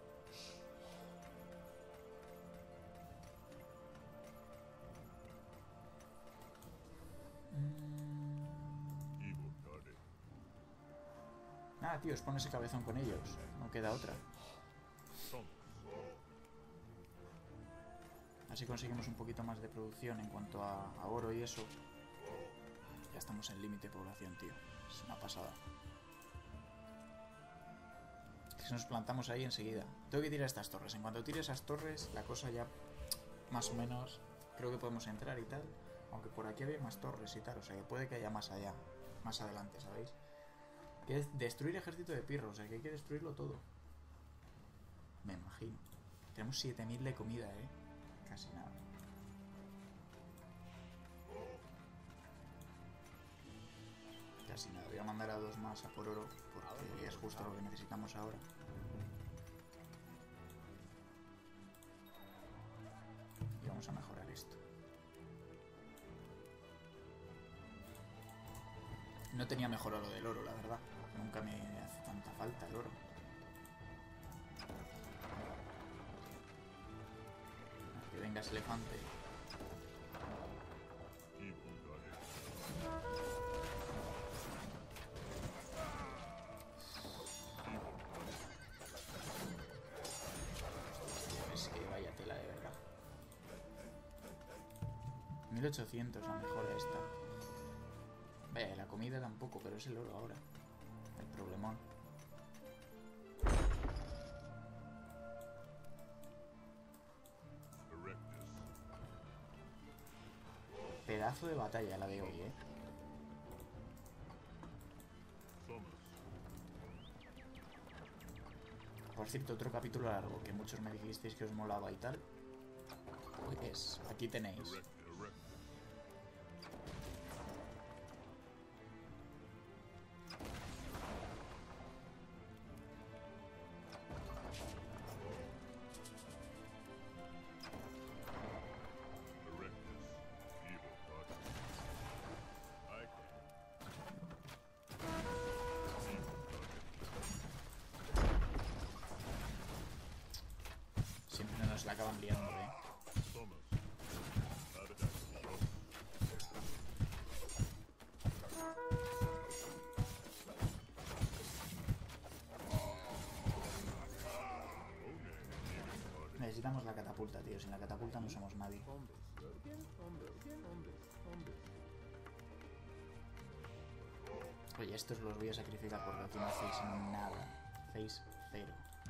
Nada, tío, os pone ese cabezón con ellos. No queda otra. Así conseguimos un poquito más de producción en cuanto a oro y eso. Ya estamos en límite de población, tío. Es una pasada. Si nos plantamos ahí enseguida. Tengo que tirar estas torres. En cuanto tire esas torres, la cosa ya más o menos creo que podemos entrar y tal. Aunque por aquí había más torres y tal. O sea que puede que haya más allá. Más adelante, ¿sabéis? Que es destruir ejército de pirro. O sea que hay que destruirlo todo. Me imagino. Tenemos 7000 de comida, casi nada. Casi nada. Voy a mandar a 2 más a por oro porque es justo lo que necesitamos ahora. Y vamos a mejorar esto. No tenía mejorado lo del oro, la verdad. Nunca me hace tanta falta el oro. Que venga ese elefante. Es que vaya tela de verdad. 1800 la mejora esta. Vaya, la comida tampoco, pero es el oro ahora. El problemón. Pedazo de batalla la de hoy, ¿eh? Por cierto, otro capítulo largo que muchos me dijisteis que os molaba y tal. Pues aquí tenéis. Siempre nos la acaban liando, ¿eh? Necesitamos la catapulta, tío. Sin la catapulta no somos nadie. Oye, estos los voy a sacrificar porque aquí no hacéis nada. Hacéis cero.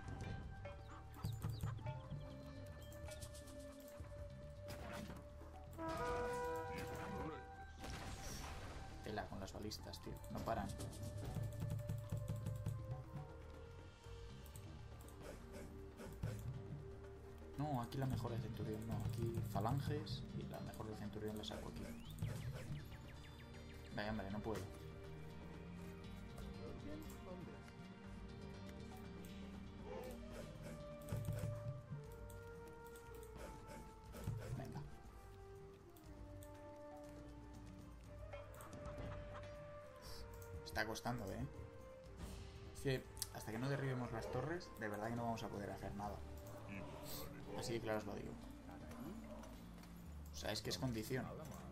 Tela con las balistas, tío. No paran. No, aquí la mejor de centurión, no. Aquí falanges y la mejor de centurión la saco aquí. Vaya, hombre, no puedo. Venga. Está costando, ¿eh? Es que hasta que no derribemos las torres, de verdad que no vamos a poder hacer nada. Así de claro os lo digo. O sea, es que es condición.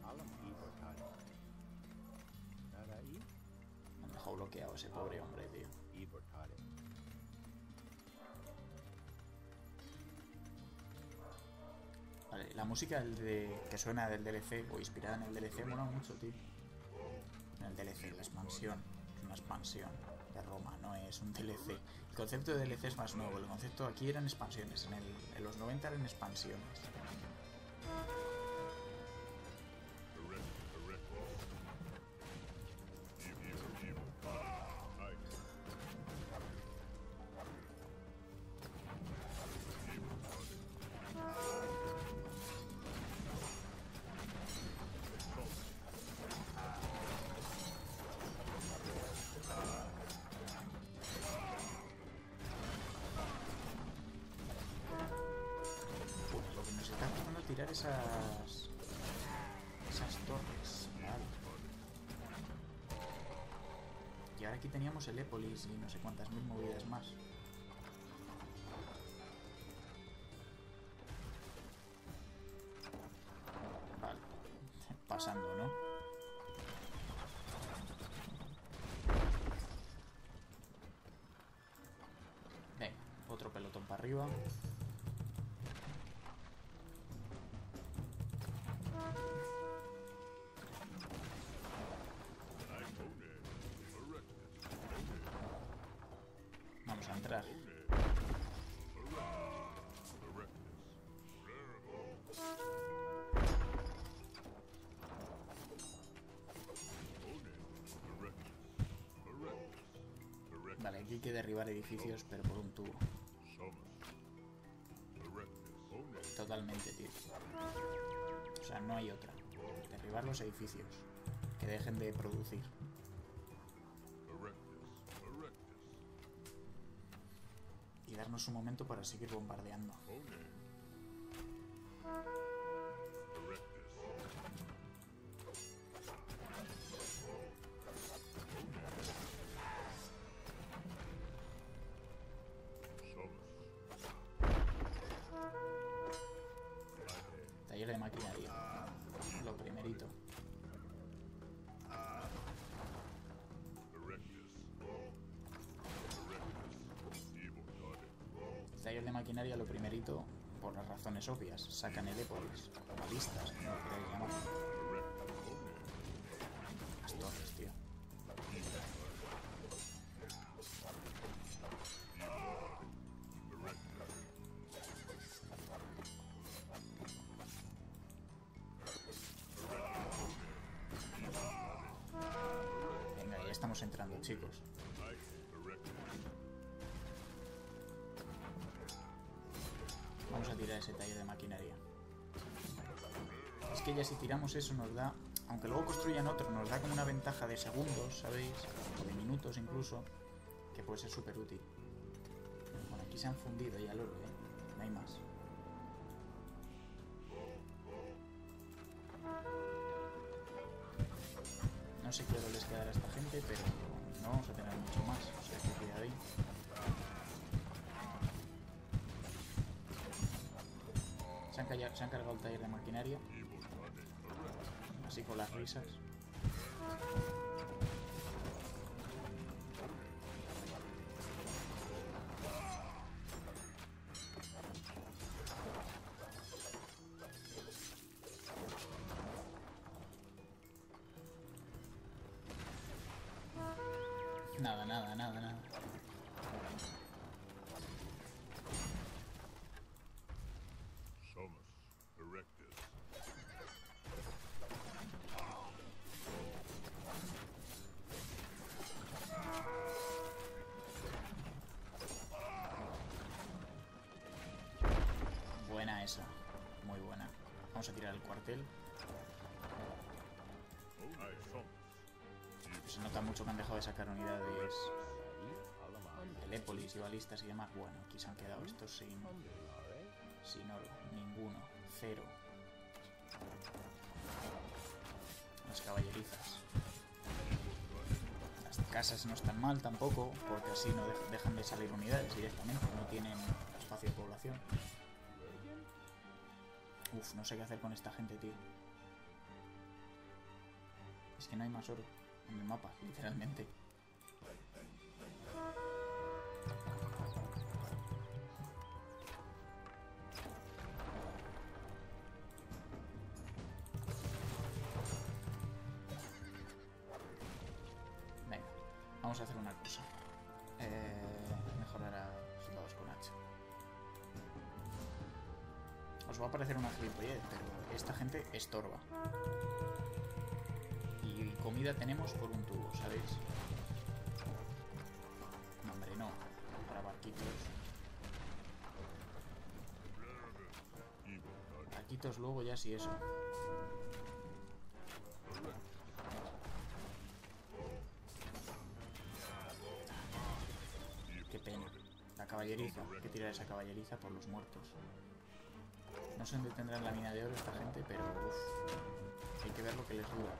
Me han dejado bloqueado ese pobre hombre, tío. Vale, la música que suena del DLC o inspirada en el DLC mola mucho, tío. En el DLC, la expansión. Es una expansión de Roma, no es un DLC. El concepto de DLC es más nuevo. El concepto aquí eran expansiones. En los 90 eran expansiones. Tirar esas torres, vale. Y ahora aquí teníamos el Épolis y no sé cuántas mil movidas más. Vale, pasando, ¿no? Venga, otro pelotón para arriba. Vamos a entrar. Vale, aquí hay que derribar edificios, pero por un tubo. Totalmente, tío. O sea, no hay otra. Derribar los edificios. Que dejen de producir. Y darnos un momento para seguir bombardeando. maquinaria. Lo primerito. Taller de maquinaria, lo primerito, por las razones obvias. Sacan Helépolis, balistas, como lo queréis llamar. Las torres, tío. Venga, ya estamos entrando, chicos. Vamos a tirar ese taller de maquinaria. Es que ya si tiramos eso nos da, aunque luego construyan otro, nos da como una ventaja de segundos, ¿sabéis? O de minutos incluso, que puede ser súper útil. Bueno, aquí se han fundido ya el oro, ¿eh? No hay más. No sé qué oro les quedará a esta gente, pero no vamos a tener mucho más, o sea que cuidado ahí. Se han cargado el taller de maquinaria. Así con las risas. Nada, nada, nada, nada. Buena esa, muy buena. Vamos a tirar el cuartel. Se nota mucho que han dejado de sacar unidades de Helépolis y balistas y demás. Bueno, aquí se han quedado estos sin oro, ninguno, cero. Las caballerizas. Las casas no están mal tampoco, porque así no dejan de salir unidades directamente, no tienen espacio de población. Uf, no sé qué hacer con esta gente, tío. Es que no hay más oro en el mapa, literalmente. Venga, vamos a hacer una cosa. Mejorar a soldados con hacha. Os va a parecer una gilipollez, pero esta gente estorba. Y comida tenemos por un tubo, ¿sabéis? No, hombre, no. Para barquitos. Barquitos luego ya sí eso. Qué pena. La caballeriza. Hay que tirar esa caballeriza por los muertos. No sé dónde tendrán la mina de oro esta gente, pero uff, hay que ver lo que les dura.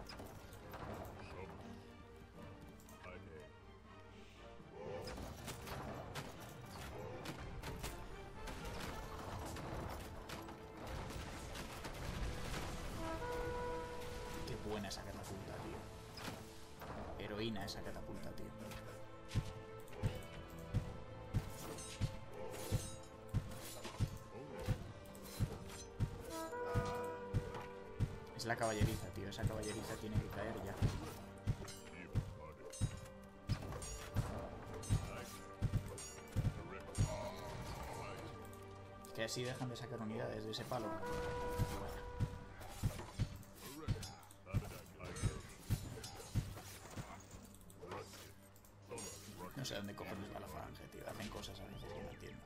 Qué buena esa catapulta, tío. Heroína esa catapulta, tío. Es la caballeriza, tío. Esa caballeriza tiene que caer ya. Que así dejan de sacar unidades de ese palo. No sé dónde cojones va la falange, tío. Hacen cosas a veces que no entiendo.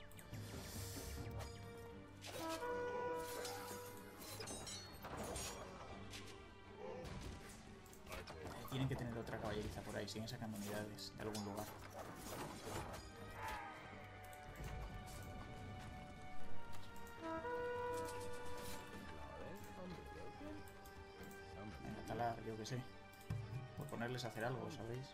Tienen que tener otra caballeriza por ahí. Siguen sacando unidades de algún lugar. Venga, talar, yo que sé. Por ponerles a hacer algo, ¿sabéis?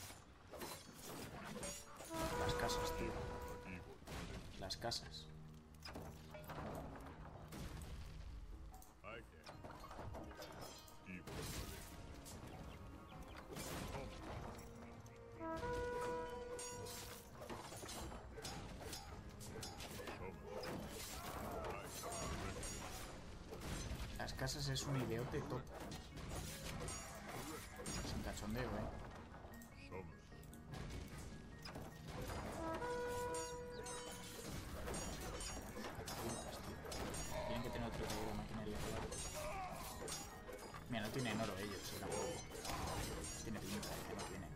Las casas, tío. Las casas. casas es un ideote top. Es un cachondeo, Tienen que tener otro taller de maquinaria. Mira, no tienen oro ellos, tampoco. Tiene pinta de que no tienen.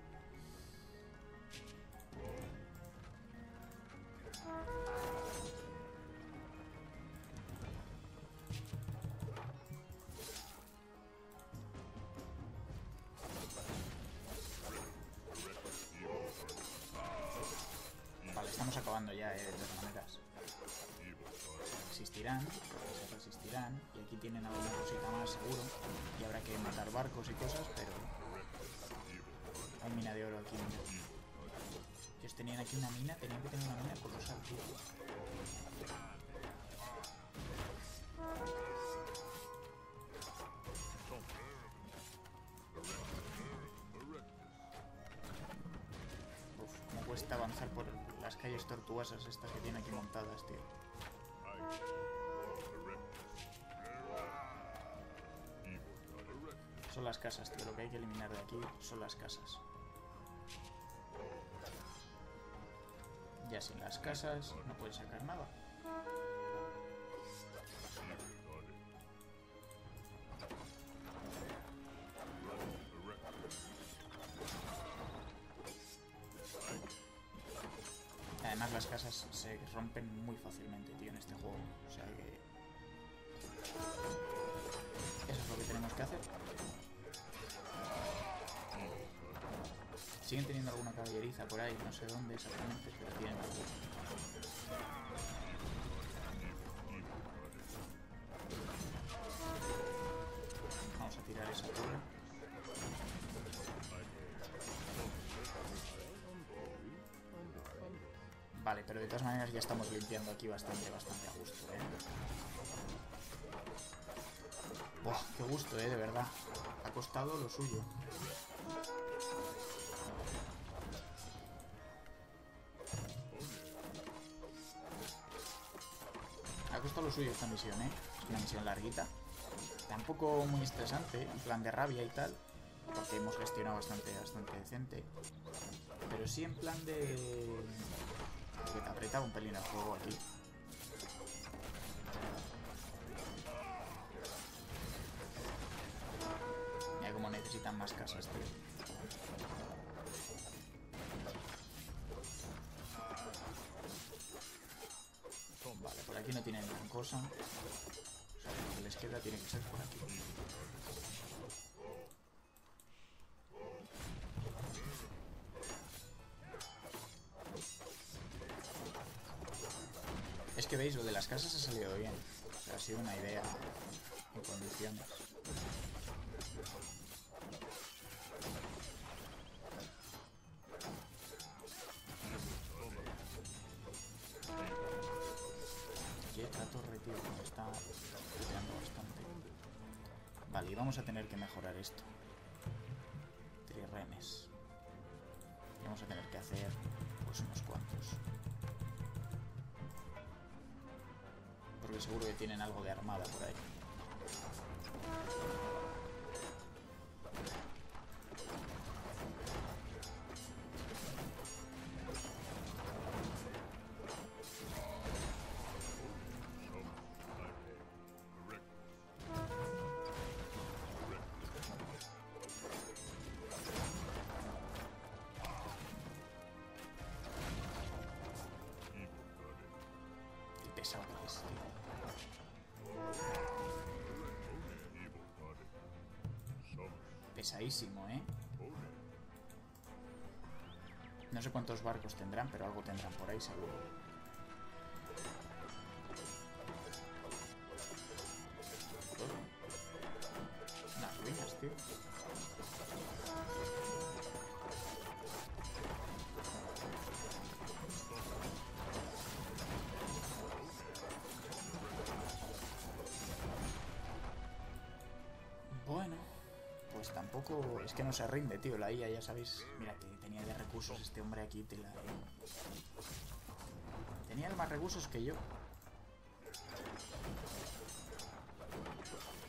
Vale, estamos acabando ya, de todas maneras. Resistirán, se resistirán. Y aquí tienen alguna cosita más, seguro. Y habrá que matar barcos y cosas, pero... Hay mina de oro aquí. Ellos tenían aquí una mina, tenían que tener una mina colosal, tío. Uf, cómo cuesta avanzar por las calles tortuosas estas que tienen aquí montadas, tío. Son las casas, tío. Lo que hay que eliminar de aquí son las casas. Ya sin las casas no puedes sacar nada. Además las casas se rompen muy fácilmente, tío, en este juego. O sea que... eso es lo que tenemos que hacer. Siguen teniendo alguna caballeriza por ahí, no sé dónde exactamente, pero tienen algo. Vamos a tirar esa torre. Vale, pero de todas maneras ya estamos limpiando aquí bastante a gusto, Buah, qué gusto, de verdad. Ha costado lo suyo. Ha costado lo suyo esta misión, Es una misión larguita. Tampoco muy estresante, en plan de rabia y tal. Porque hemos gestionado bastante decente. Pero sí en plan de... que te apretaba un pelín el juego aquí. Mira cómo necesitan más casas, tío. Vale, por aquí no tienen gran cosa. O sea, lo que les queda tiene que ser por aquí. Es que veis, lo de las casas ha salido bien. O sea, ha sido una idea en condiciones. Aquí esta torre, tío, nos está peleando bastante. Vale, y vamos a tener que mejorar esto. Trirremes. Y vamos a tener que hacer, pues, unos cuantos. Porque seguro que tienen algo de armada por ahí. Qué pesado que es, tío. Pesadísimo, No sé cuántos barcos tendrán, pero algo tendrán por ahí, seguro. Unas ruinas, tío. Bueno, pues tampoco... es que no se rinde, tío. La IA, ya sabéis... Mira, que tenía de recursos este hombre aquí. Tenía más recursos que yo.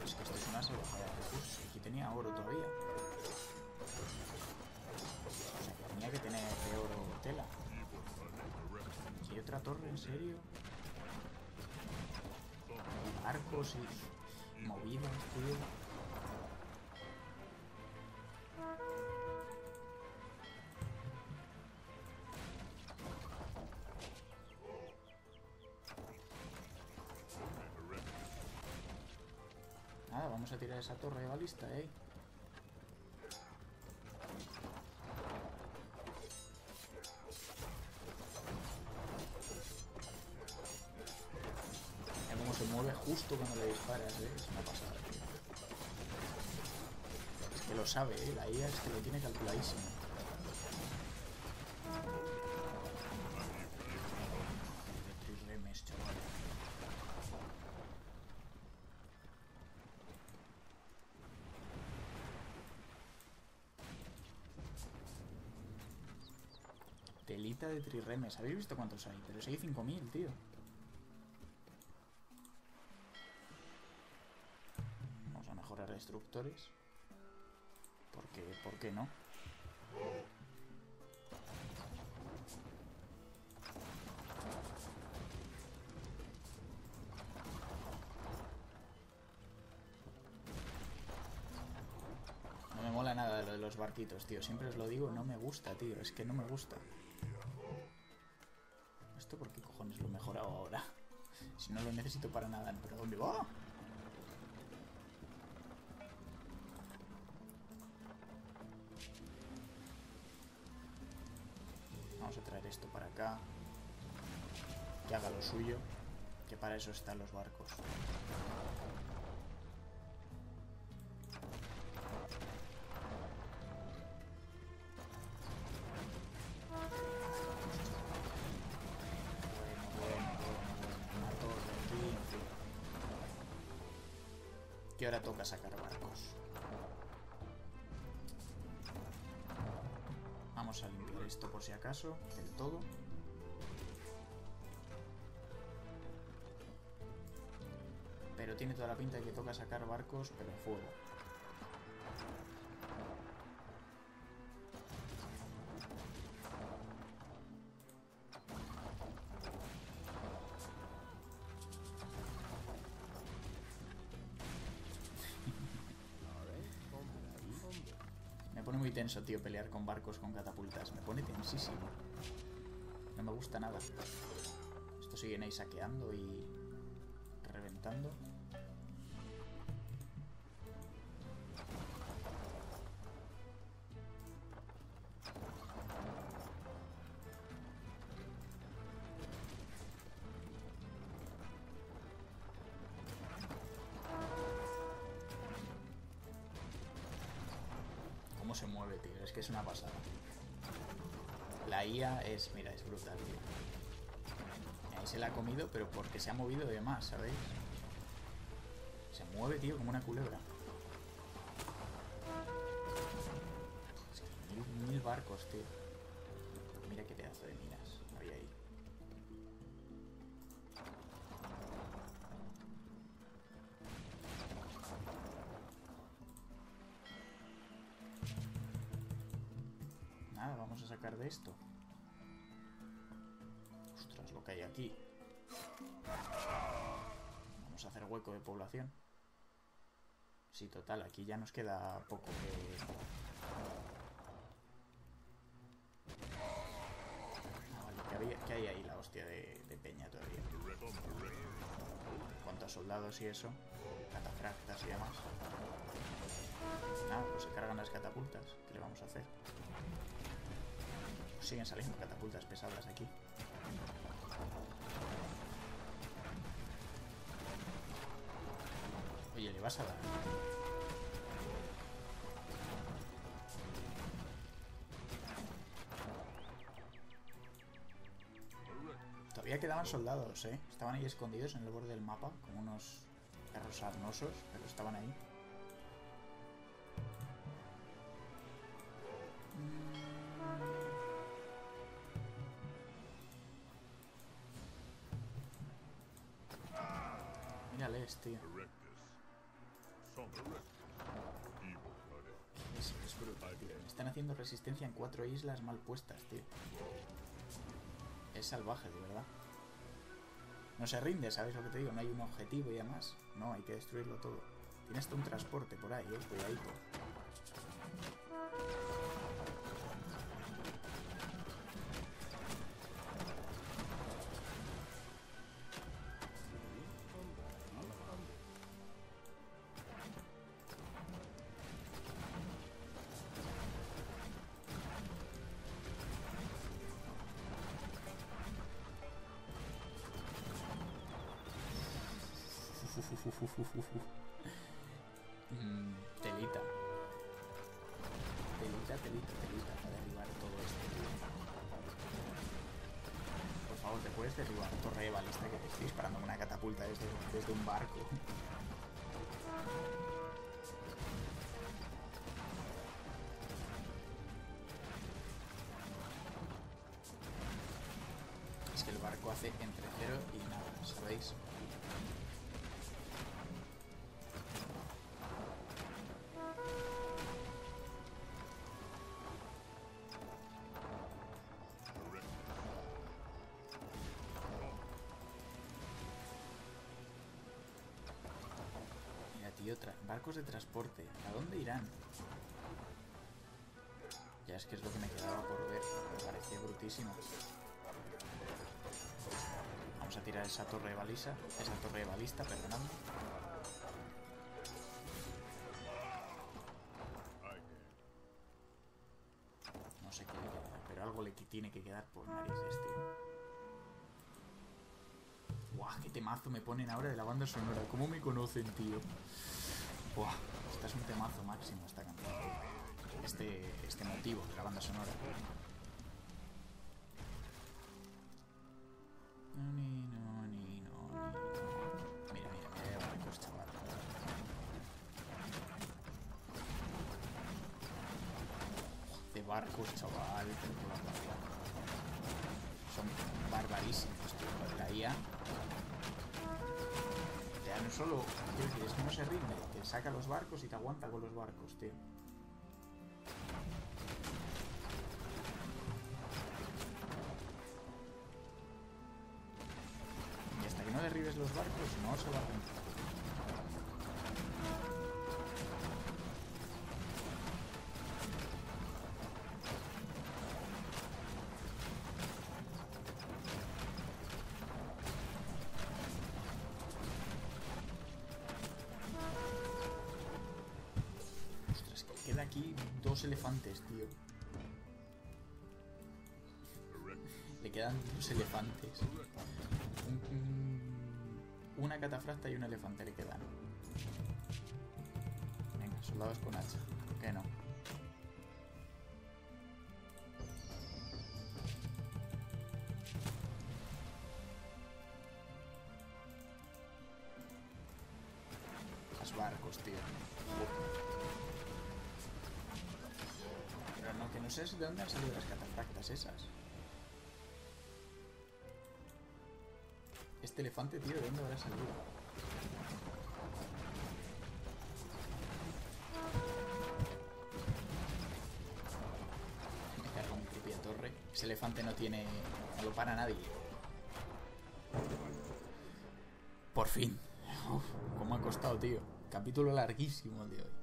Es que esto es una salvajada de recursos. Aquí tenía oro todavía. O sea, que tenía que tener de oro tela. ¿Y hay otra torre? ¿En serio? Arcos y movidas, tío. Nada, vamos a tirar esa torre de balista, Cómo se mueve justo cuando le disparas, es una pasada, tío. Es que lo sabe, la IA es que lo tiene calculadísimo. De Trirremes, chaval. Telita de Trirremes. ¿Habéis visto cuántos hay? Pero si hay 5000, tío. Vamos a mejorar destructores. Porque, ¿por qué no? No me mola nada lo de los barquitos, tío. Siempre os lo digo, no me gusta, tío. Es que no me gusta. ¿Esto por qué cojones lo he mejorado ahora? Si no lo necesito para nada. ¿Pero dónde va? Vamos a traer esto para acá. Que haga lo suyo. Que para eso están los barcos. Que ahora toca sacar barcos. Vamos a limpiar esto por si acaso, del todo. Pero tiene toda la pinta de que toca sacar barcos, pero a fuego. Me pone muy tenso, tío, pelear con barcos con catapultas. Me pone tensísimo. No me gusta nada. Estos siguen ahí saqueando y reventando. Cómo se mueve, tío. Es que es una pasada. La IA es, mira, es brutal, tío. Ahí se la ha comido, pero porque se ha movido de más, ¿sabéis? Se mueve, tío, como una culebra. Es que mil barcos, tío. Mira qué pedazo de minas había ahí. Nada, vamos a sacar de esto. Ostras, lo que hay aquí. Vamos a hacer hueco de población. Sí, total, aquí ya nos queda poco que... Ah, vale, que hay ahí la hostia de peña todavía. En cuanto a soldados y eso, catafractas y demás. Nada, pues se cargan las catapultas. ¿Qué le vamos a hacer? Pues siguen saliendo catapultas pesadas aquí. Oye, ¿le vas a dar? Todavía quedaban soldados, ¿eh? Estaban ahí escondidos en el borde del mapa, como unos perros sarnosos, pero estaban ahí. Mírales, tío. Es brutal, tío. Están haciendo resistencia en 4 islas mal puestas, tío. Es salvaje, de verdad. No se rinde, ¿sabes lo que te digo? No hay un objetivo y además. No, hay que destruirlo todo. Tiene hasta un transporte por ahí, cuidadito. Telita. Telita para derribar todo esto, tío. Por favor, ¿te puedes derribar, torre de balista, que te estoy disparando con una catapulta desde un barco? Es que el barco hace entre 0 y nada, ¿sabéis? Barcos de transporte. ¿A dónde irán? Ya es que es lo que me quedaba por ver. Me parecía brutísimo. Vamos a tirar esa torre de balista. Perdonadme. No sé qué le queda, pero algo le tiene que quedar por narices, tío. Buah, qué temazo me ponen ahora de la banda sonora. ¿Cómo me conocen, tío? Buah, esta es un temazo máximo, esta canción. Este motivo de la banda sonora. Mira, barcos, chaval. De barcos, chaval. Son barbarísimos, tío. La IA. No solo, quiero decir, es que no se rinde, te saca los barcos y te aguanta con los barcos, tío. Y hasta que no derribes los barcos, no se va a rendir. Aquí 2 elefantes, tío. Le quedan 2 elefantes. Una catafracta y un elefante le quedan. Venga, soldados con hacha. ¿Por qué no? Los barcos, tío. Que no sé de dónde han salido las catafractas esas. Este elefante, tío, ¿de dónde habrá salido? Me cargo mi propia torre. Ese elefante no lo para nadie. Por fin. Uf, cómo ha costado, tío. Capítulo larguísimo el de hoy.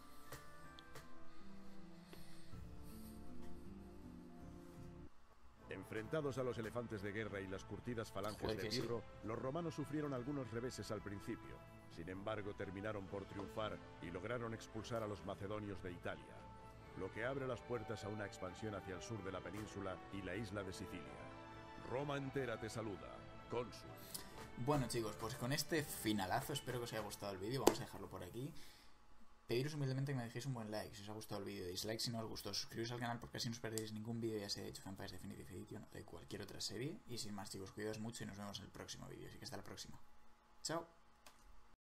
Enfrentados a los elefantes de guerra y las curtidas falanges de Pirro, los romanos sufrieron algunos reveses al principio. Sin embargo, terminaron por triunfar y lograron expulsar a los macedonios de Italia, lo que abre las puertas a una expansión hacia el sur de la península y la isla de Sicilia. Roma entera te saluda, cónsul. Bueno, chicos, pues con este finalazo espero que os haya gustado el vídeo. Vamos a dejarlo por aquí. Pediros humildemente que me dejéis un buen like si os ha gustado el vídeo, dislike si no os gustó, suscribiros al canal porque así no os perdéis ningún vídeo, ya sea de Age of Empires Definitive Edition o de cualquier otra serie. Y sin más, chicos, cuidaos mucho y nos vemos en el próximo vídeo. Así que hasta la próxima. Chao.